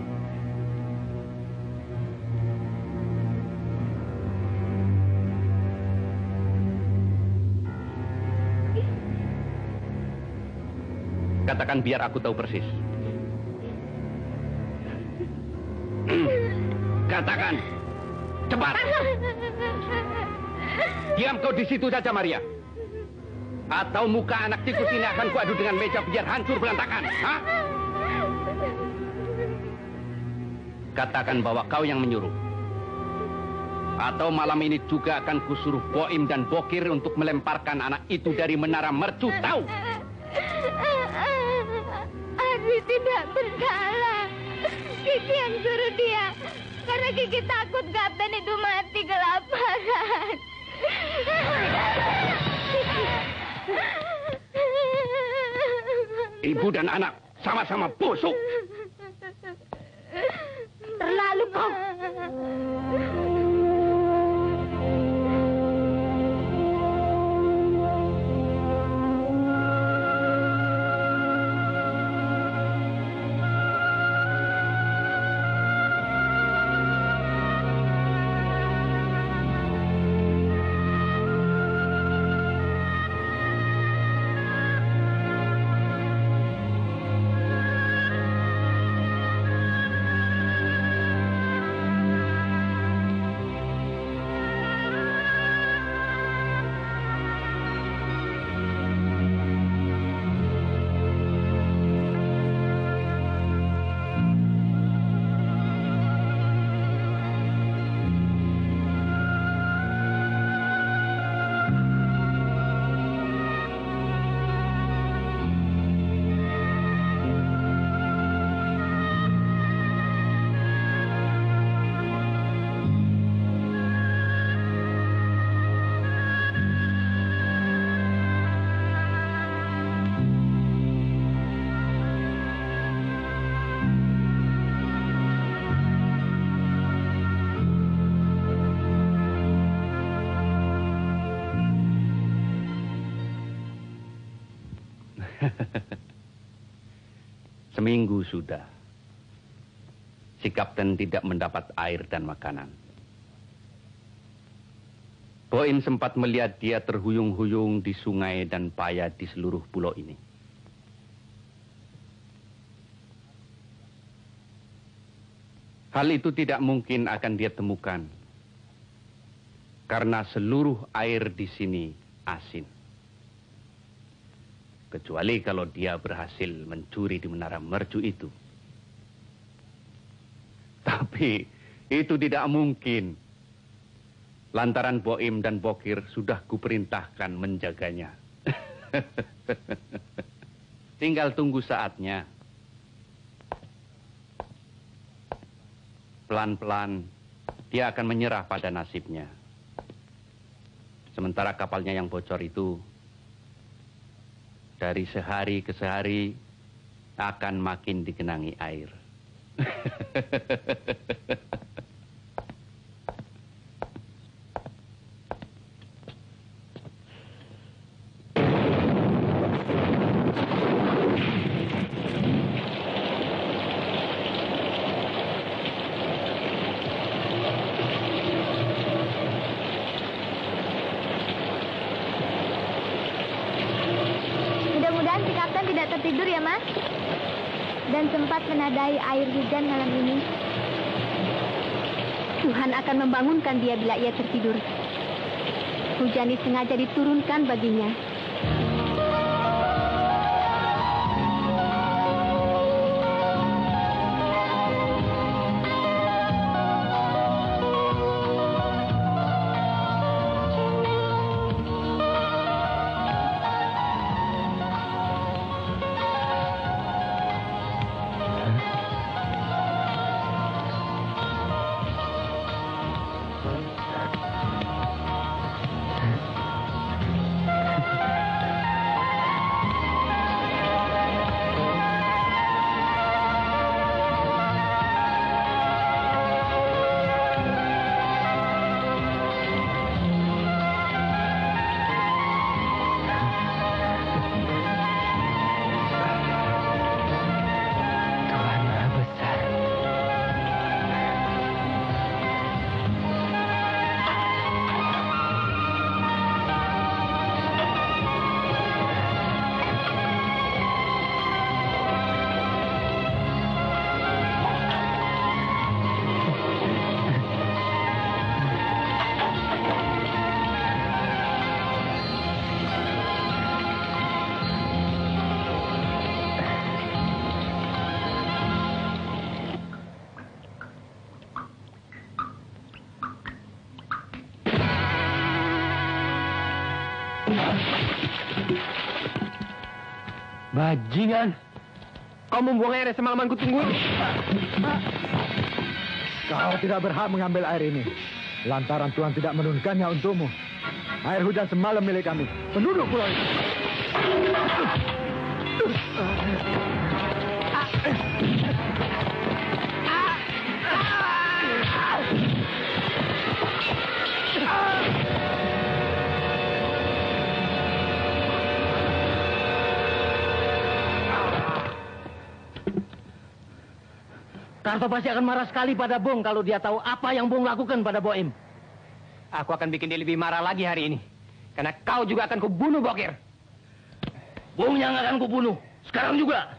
Katakan biar aku tahu persis. Katakan. Cepat. Diam kau di situ saja, Maria. Atau muka anak tikus ini akan kuadu dengan meja biar hancur berantakan. Hah? Katakan bahwa kau yang menyuruh. Atau malam ini juga akan kusuruh Boim dan Bokir untuk melemparkan anak itu dari menara mercu. Tahu? Abi tidak bersalah. Kiki yang suruh dia. Karena Kiki takut kapten itu mati kelaparan. Ibu dan anak sama-sama busuk. Terlalu kau. Seminggu sudah. Si kapten tidak mendapat air dan makanan. Boim sempat melihat dia terhuyung-huyung di sungai dan paya di seluruh pulau ini. Hal itu tidak mungkin akan dia temukan. Karena seluruh air di sini asin. Kecuali kalau dia berhasil mencuri di menara mercu itu. Tapi itu tidak mungkin. Lantaran Boim dan Bokir sudah kuperintahkan menjaganya. Tinggal tunggu saatnya. Pelan-pelan dia akan menyerah pada nasibnya. Sementara kapalnya yang bocor itu dari sehari ke sehari akan makin digenangi air. Tertidur ya, Mas? Dan sempat menadai air hujan malam ini. Tuhan akan membangunkan dia bila ia tertidur. Hujan disengaja diturunkan baginya. Bajingan. Kau membuang air yang semalaman kutungguin. Kau tidak berhak mengambil air ini. Lantaran Tuhan tidak menurunkannya untukmu. Air hujan semalam milik kami. Penduduk pulau ini. Karto pasti akan marah sekali pada Bung kalau dia tahu apa yang Bung lakukan pada Boim. Aku akan bikin dia lebih marah lagi hari ini. Karena kau juga akan kubunuh, Bokir. Bung yang akan kubunuh. Sekarang juga.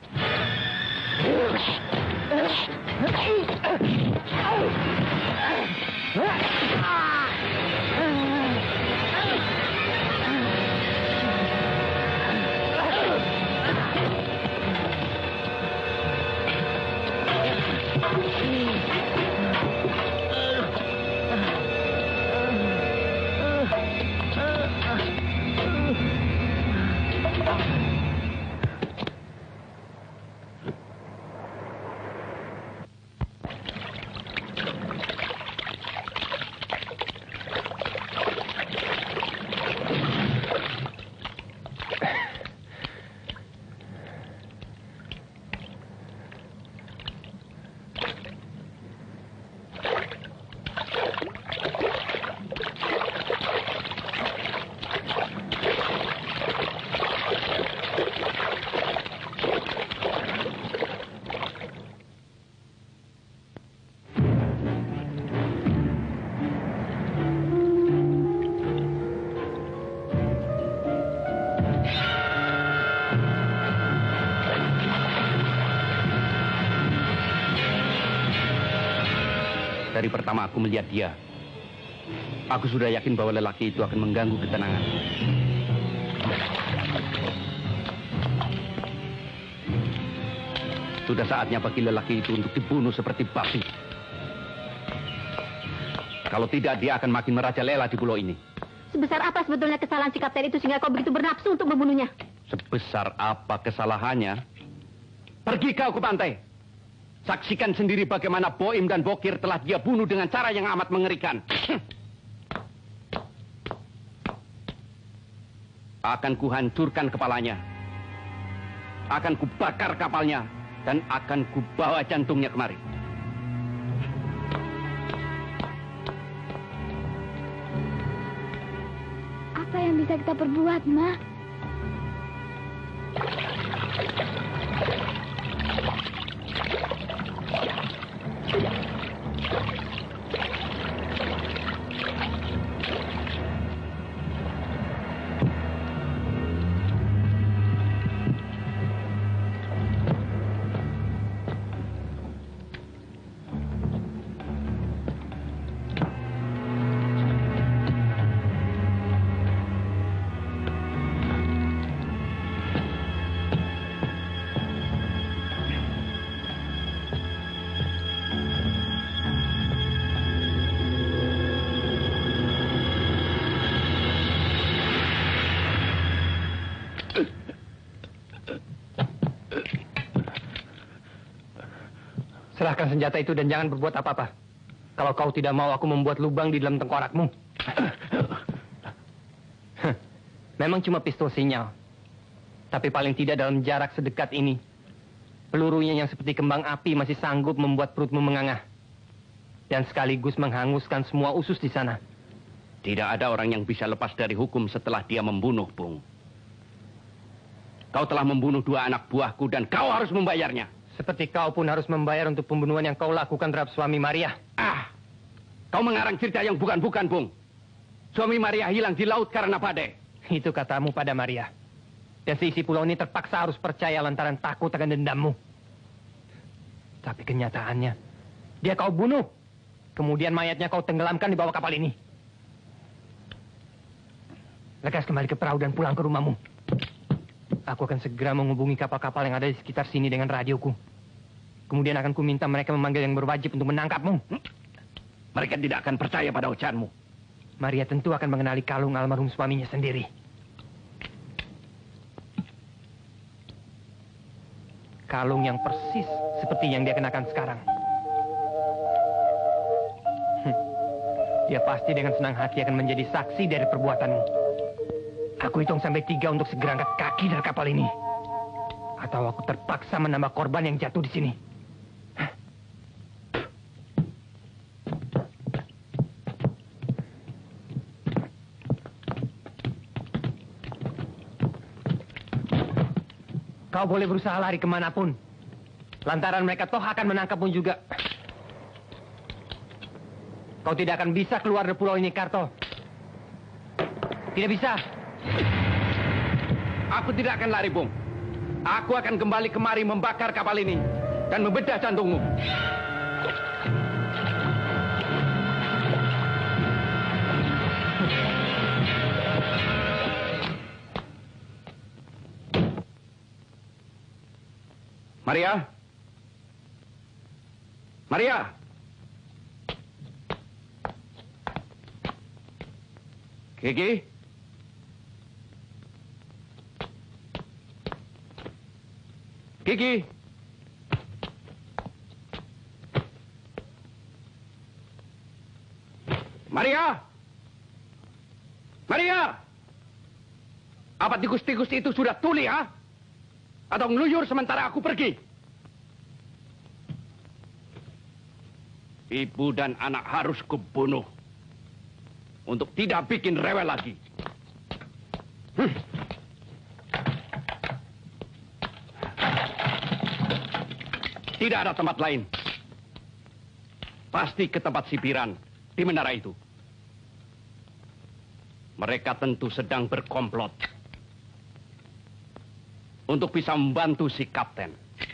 Dari pertama aku melihat dia, aku sudah yakin bahwa lelaki itu akan mengganggu ketenangan. Sudah saatnya bagi lelaki itu untuk dibunuh seperti babi. Kalau tidak, dia akan makin merajalela di pulau ini. Sebesar apa sebetulnya kesalahan si kapten itu sehingga kau begitu bernafsu untuk membunuhnya? Sebesar apa kesalahannya? Pergi kau ke pantai. Saksikan sendiri bagaimana Boim dan Bokir telah dia bunuh dengan cara yang amat mengerikan. Akan kuhancurkan kepalanya. Akan kubakar kapalnya. Dan akan kubawa jantungnya kemari. Apa yang bisa kita perbuat, Ma? Serahkan senjata itu dan jangan berbuat apa-apa. Kalau kau tidak mau aku membuat lubang di dalam tengkorakmu. Memang cuma pistol sinyal. Tapi paling tidak dalam jarak sedekat ini, pelurunya yang seperti kembang api masih sanggup membuat perutmu mengangah. Dan sekaligus menghanguskan semua usus di sana. Tidak ada orang yang bisa lepas dari hukum setelah dia membunuh, Bung. Kau telah membunuh dua anak buahku dan kau harus membayarnya. Seperti kau pun harus membayar untuk pembunuhan yang kau lakukan terhadap suami Maria. Ah, kau mengarang cerita yang bukan-bukan, Bung. Suami Maria hilang di laut karena badai. Itu katamu pada Maria. Dan seisi pulau ini terpaksa harus percaya lantaran takut akan dendammu. Tapi kenyataannya, dia kau bunuh. Kemudian mayatnya kau tenggelamkan di bawah kapal ini. Lekas kembali ke perahu dan pulang ke rumahmu. Aku akan segera menghubungi kapal-kapal yang ada di sekitar sini dengan radioku. Kemudian akan kuminta mereka memanggil yang berwajib untuk menangkapmu. Mereka tidak akan percaya pada ucapanmu. Maria tentu akan mengenali kalung almarhum suaminya sendiri. kalung yang persis seperti yang dia kenakan sekarang. Hm. Dia pasti dengan senang hati akan menjadi saksi dari perbuatanmu. Aku hitung sampai tiga untuk segera angkat kaki dari kapal ini. Atau aku terpaksa menambah korban yang jatuh di sini. Kau boleh berusaha lari kemanapun. Lantaran mereka toh akan menangkapmu juga. Kau tidak akan bisa keluar dari pulau ini, Karto. Tidak bisa. Aku tidak akan lari, Bung. Aku akan kembali kemari membakar kapal ini dan membedah jantungmu. Maria? Maria? Kiki? Kiki? Maria? Maria? Apa tikus-tikus itu sudah tuli, ha? Atau ngeluyur sementara aku pergi? Ibu dan anak harus kubunuh untuk tidak bikin rewel lagi. Hmm. Tidak ada tempat lain. Pasti ke tempat Sipiran di menara itu. Mereka tentu sedang berkomplot untuk bisa membantu si kapten.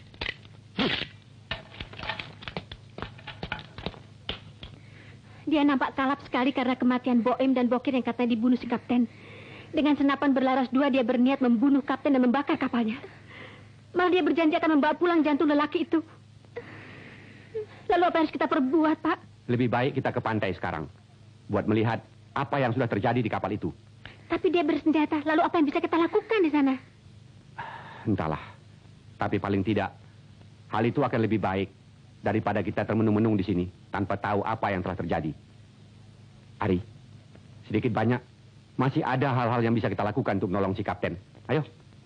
Dia nampak kalap sekali karena kematian Boim dan Bokir yang katanya dibunuh si kapten. Dengan senapan berlaras dua dia berniat membunuh kapten dan membakar kapalnya. Malah dia berjanji akan membawa pulang jantung lelaki itu. Lalu apa yang harus kita perbuat, Pak? Lebih baik kita ke pantai sekarang. Buat melihat apa yang sudah terjadi di kapal itu. Tapi dia bersenjata. Lalu apa yang bisa kita lakukan di sana? Entahlah. Tapi paling tidak, hal itu akan lebih baik daripada kita termenung-menung di sini tanpa tahu apa yang telah terjadi. Ari, sedikit banyak masih ada hal-hal yang bisa kita lakukan untuk menolong si kapten. Ayo.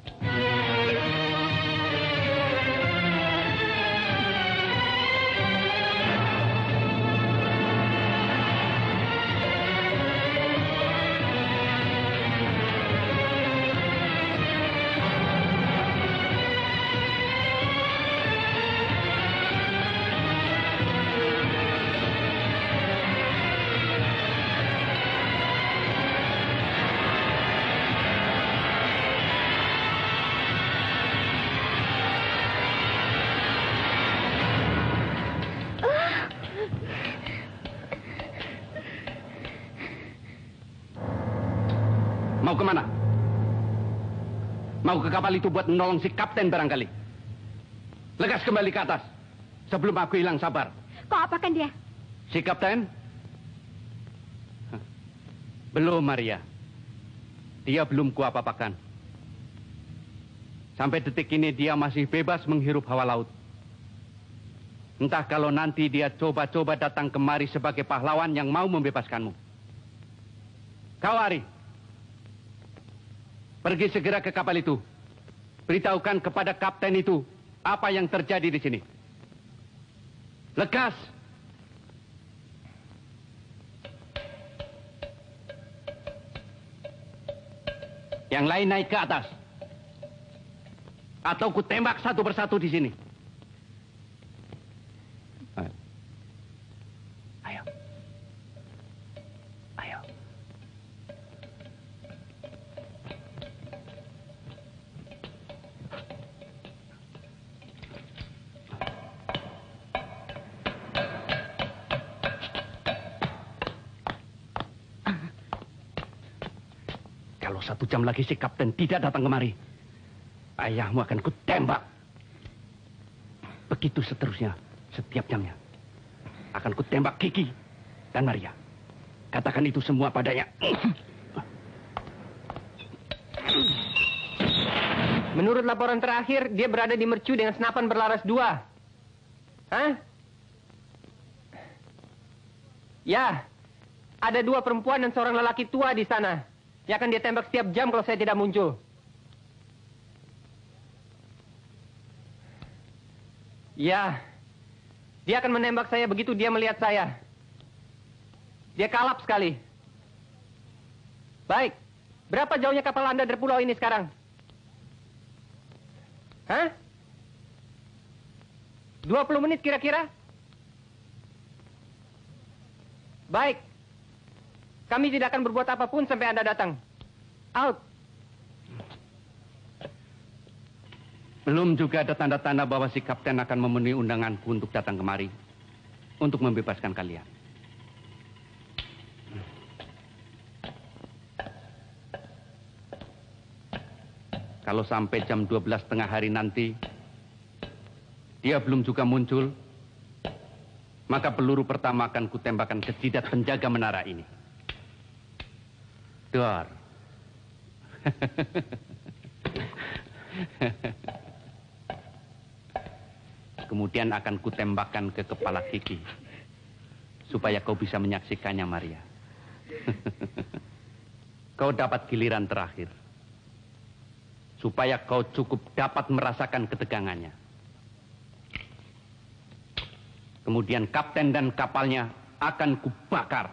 Mau kemana? Mau ke kapal itu buat menolong si kapten barangkali. Lekas kembali ke atas sebelum aku hilang sabar. Kau apakan dia? Si kapten? Hah. Belum, Maria. Dia belum kuapa-apakan. Sampai detik ini dia masih bebas menghirup hawa laut. Entah kalau nanti dia coba-coba datang kemari sebagai pahlawan yang mau membebaskanmu. Kau, Ari, pergi segera ke kapal itu. Beritahukan kepada kapten itu apa yang terjadi di sini. Lekas. Yang lain naik ke atas. Atau ku tembak satu persatu di sini. Ayo. Ayo. Kalau satu jam lagi si kapten tidak datang kemari, ayahmu akan kutembak. Begitu seterusnya, setiap jamnya. Akan kutembak Kiki dan Maria. Katakan itu semua padanya. Menurut laporan terakhir, dia berada di mercu dengan senapan berlaras dua. Hah? Ya, ada dua perempuan dan seorang lelaki tua di sana. Yang akan dia tembak setiap jam kalau saya tidak muncul. Ya, dia akan menembak saya begitu dia melihat saya. Dia kalap sekali. Baik, berapa jauhnya kapal Anda dari pulau ini sekarang? Hah? dua puluh menit kira-kira? Baik. Kami tidak akan berbuat apapun sampai Anda datang. Out. Belum juga ada tanda-tanda bahwa si kapten akan memenuhi undanganku untuk datang kemari. Untuk membebaskan kalian. Kalau sampai jam dua belas tengah hari nanti, dia belum juga muncul, maka peluru pertama akan kutembakkan ke jidat penjaga menara ini. Dor. Kemudian akan kutembakkan ke kepala Kiki, supaya kau bisa menyaksikannya, Maria. Kau dapat giliran terakhir. Supaya kau cukup dapat merasakan ketegangannya. Kemudian kapten dan kapalnya akan kubakar.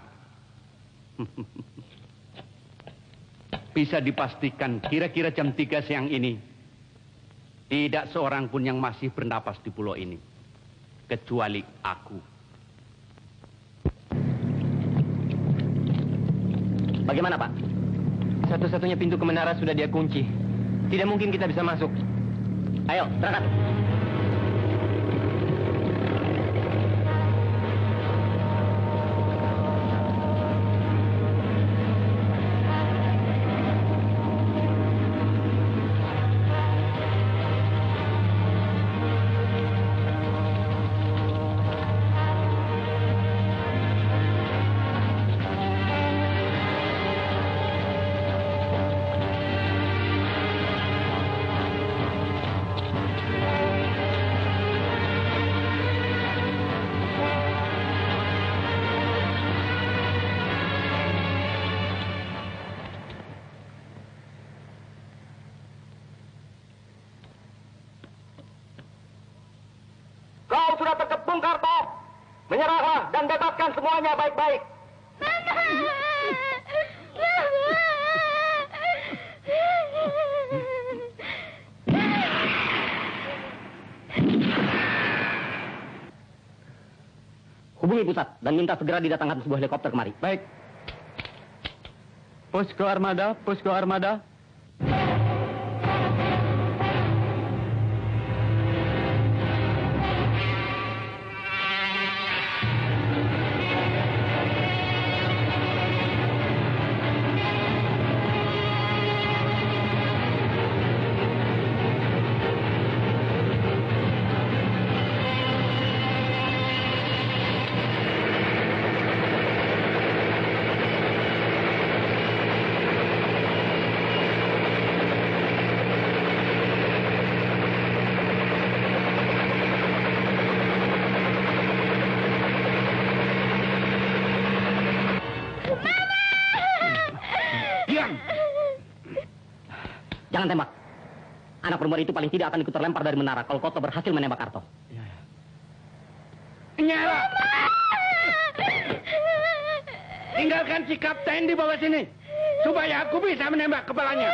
Bisa dipastikan kira-kira jam tiga siang ini, tidak seorang pun yang masih bernapas di pulau ini. Kecuali aku. Bagaimana, Pak? Satu-satunya pintu ke menara sudah dia kunci. Tidak mungkin kita bisa masuk. Ayo, berangkat. Kau sudah terkepung, Karto. Menyerahlah dan bebaskan semuanya baik-baik. Hubungi pusat dan minta segera didatangkan sebuah helikopter kemari. Baik. Posko Armada, Posko Armada. Jangan tembak. Anak perempuan itu paling tidak akan ikut terlempar dari menara kalau kau berhasil menembak Karto. Nyala! Tinggalkan si kapten di bawah sini, supaya aku bisa menembak kepalanya.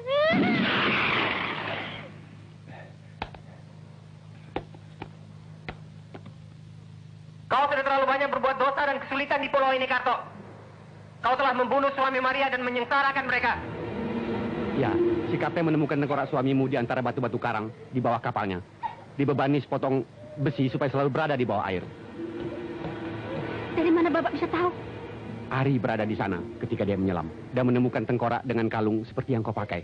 Kau sudah terlalu banyak berbuat dosa dan kesulitan di pulau ini, Karto. Kau telah membunuh suami Maria dan menyengsarakan mereka. Ya, si kapten menemukan tengkorak suamimu di antara batu-batu karang di bawah kapalnya. Dibebani sepotong besi supaya selalu berada di bawah air. Dari mana Bapak bisa tahu? Ari berada di sana ketika dia menyelam dan menemukan tengkorak dengan kalung seperti yang kau pakai.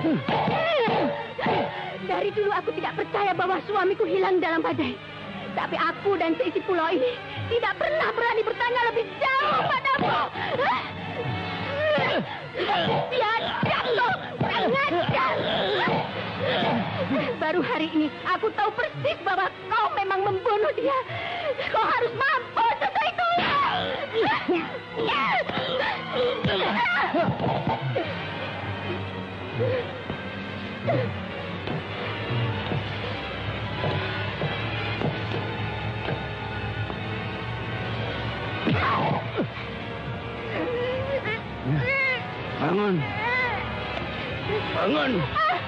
Dari dulu aku tidak percaya bahwa suamiku hilang dalam badai. Tapi aku dan seisi pulau ini tidak pernah berani bertanya lebih jauh padamu. Dia jatuh, kurang ajar. Baru hari ini aku tahu persis bahwa kau memang membunuh dia. Kau harus mampu untuk itu. Bangun. Bangun.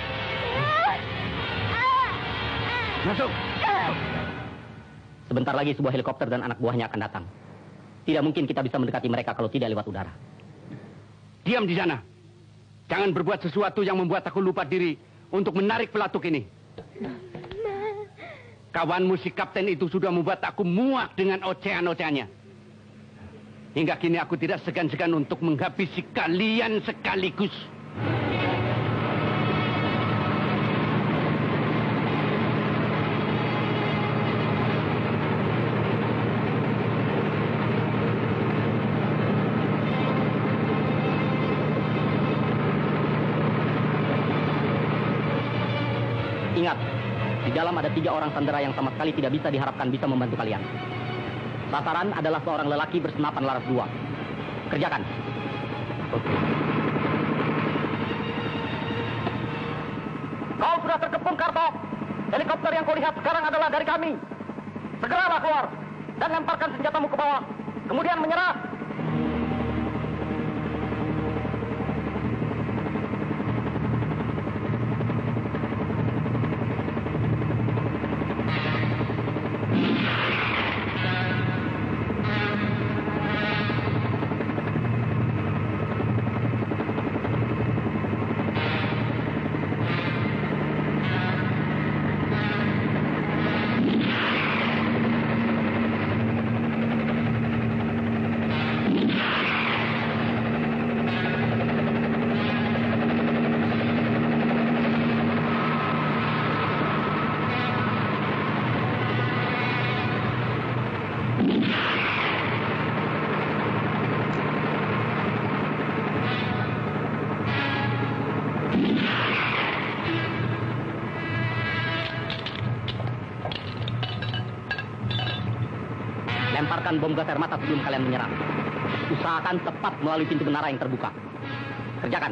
Masuk. Sebentar lagi sebuah helikopter dan anak buahnya akan datang. Tidak mungkin kita bisa mendekati mereka kalau tidak lewat udara. Diam di sana. Jangan berbuat sesuatu yang membuat aku lupa diri untuk menarik pelatuk ini. Kawanmu si kapten itu sudah membuat aku muak dengan ocehan-ocehannya. Hingga kini aku tidak segan-segan untuk menghabisi kalian sekaligus. Ingat, di dalam ada tiga orang sandera yang sama sekali tidak bisa diharapkan bisa membantu kalian. Sasaran adalah seorang lelaki bersenapan laras dua. Kerjakan. Kau sudah terkepung, Karto. Helikopter yang kau lihat sekarang adalah dari kami. Segeralah keluar dan lemparkan senjatamu ke bawah. Kemudian menyerah. Lemparkan bom gas air mata sebelum kalian menyerang. Usahakan tepat melalui pintu menara yang terbuka. Kerjakan.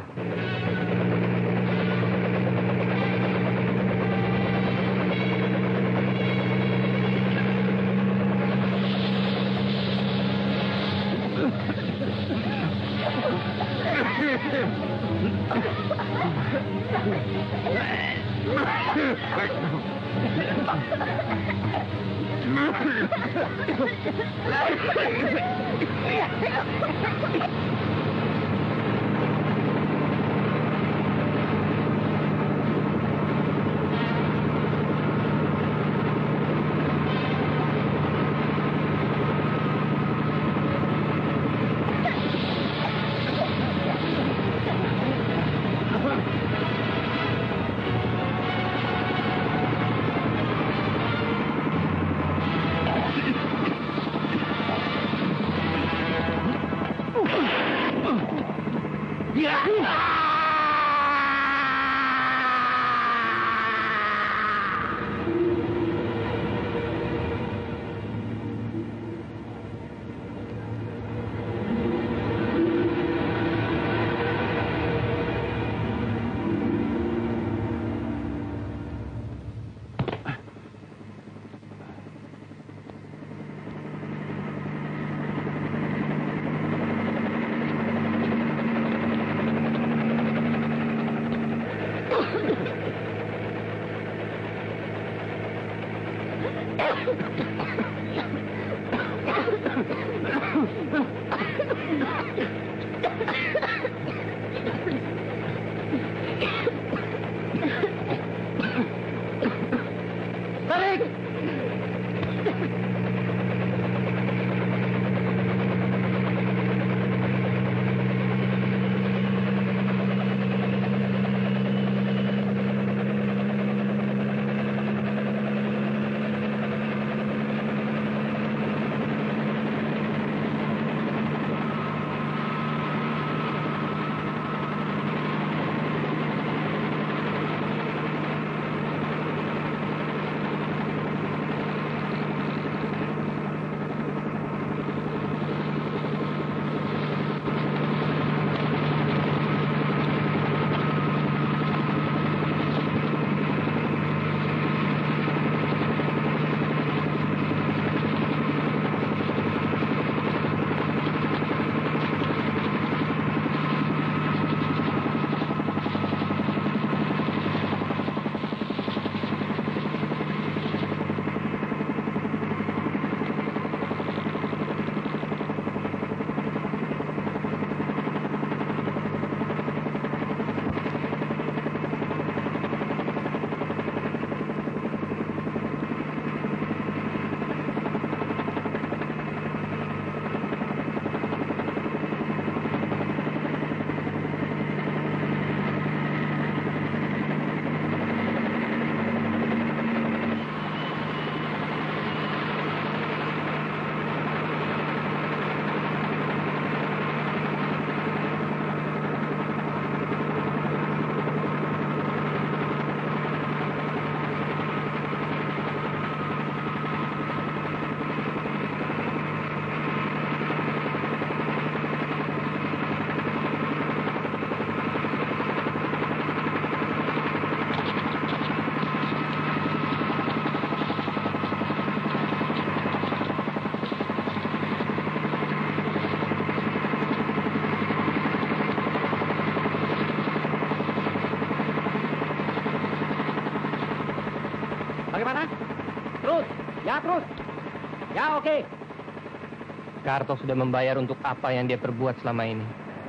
Bagaimana? Terus, ya terus. Ya oke. Kartok sudah membayar untuk apa yang dia perbuat selama ini.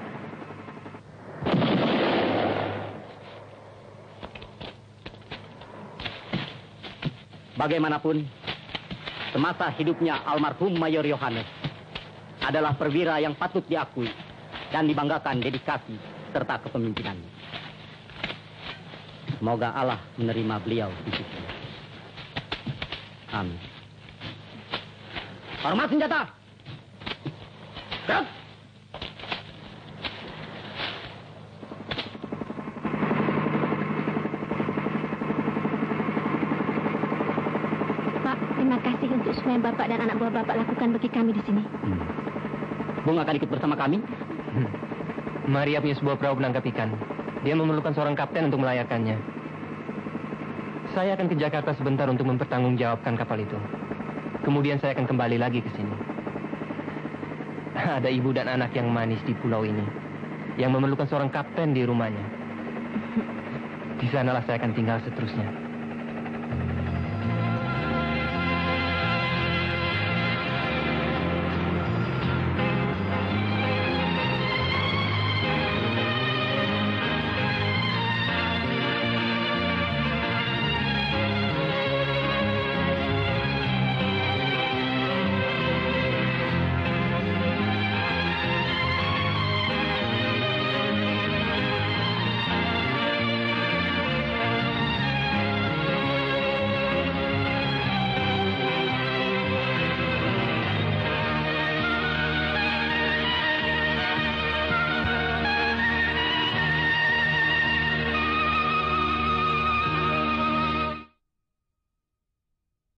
Bagaimanapun, semasa hidupnya almarhum Mayor Yohanes adalah perwira yang patut diakui dan dibanggakan dedikasi serta kepemimpinannya. Semoga Allah menerima beliau di sisi. Amin. Hormat senjata. Gerak. Pak, terima kasih untuk semua yang Bapak dan anak buah Bapak lakukan bagi kami di sini. Hmm. Bung akan ikut bersama kami? Hmm. Maria punya sebuah perahu penangkap ikan. Dia memerlukan seorang kapten untuk melayarkannya. Saya akan ke Jakarta sebentar untuk mempertanggungjawabkan kapal itu. Kemudian saya akan kembali lagi ke sini. Ada ibu dan anak yang manis di pulau ini, yang memerlukan seorang kapten di rumahnya. Di sanalah saya akan tinggal seterusnya.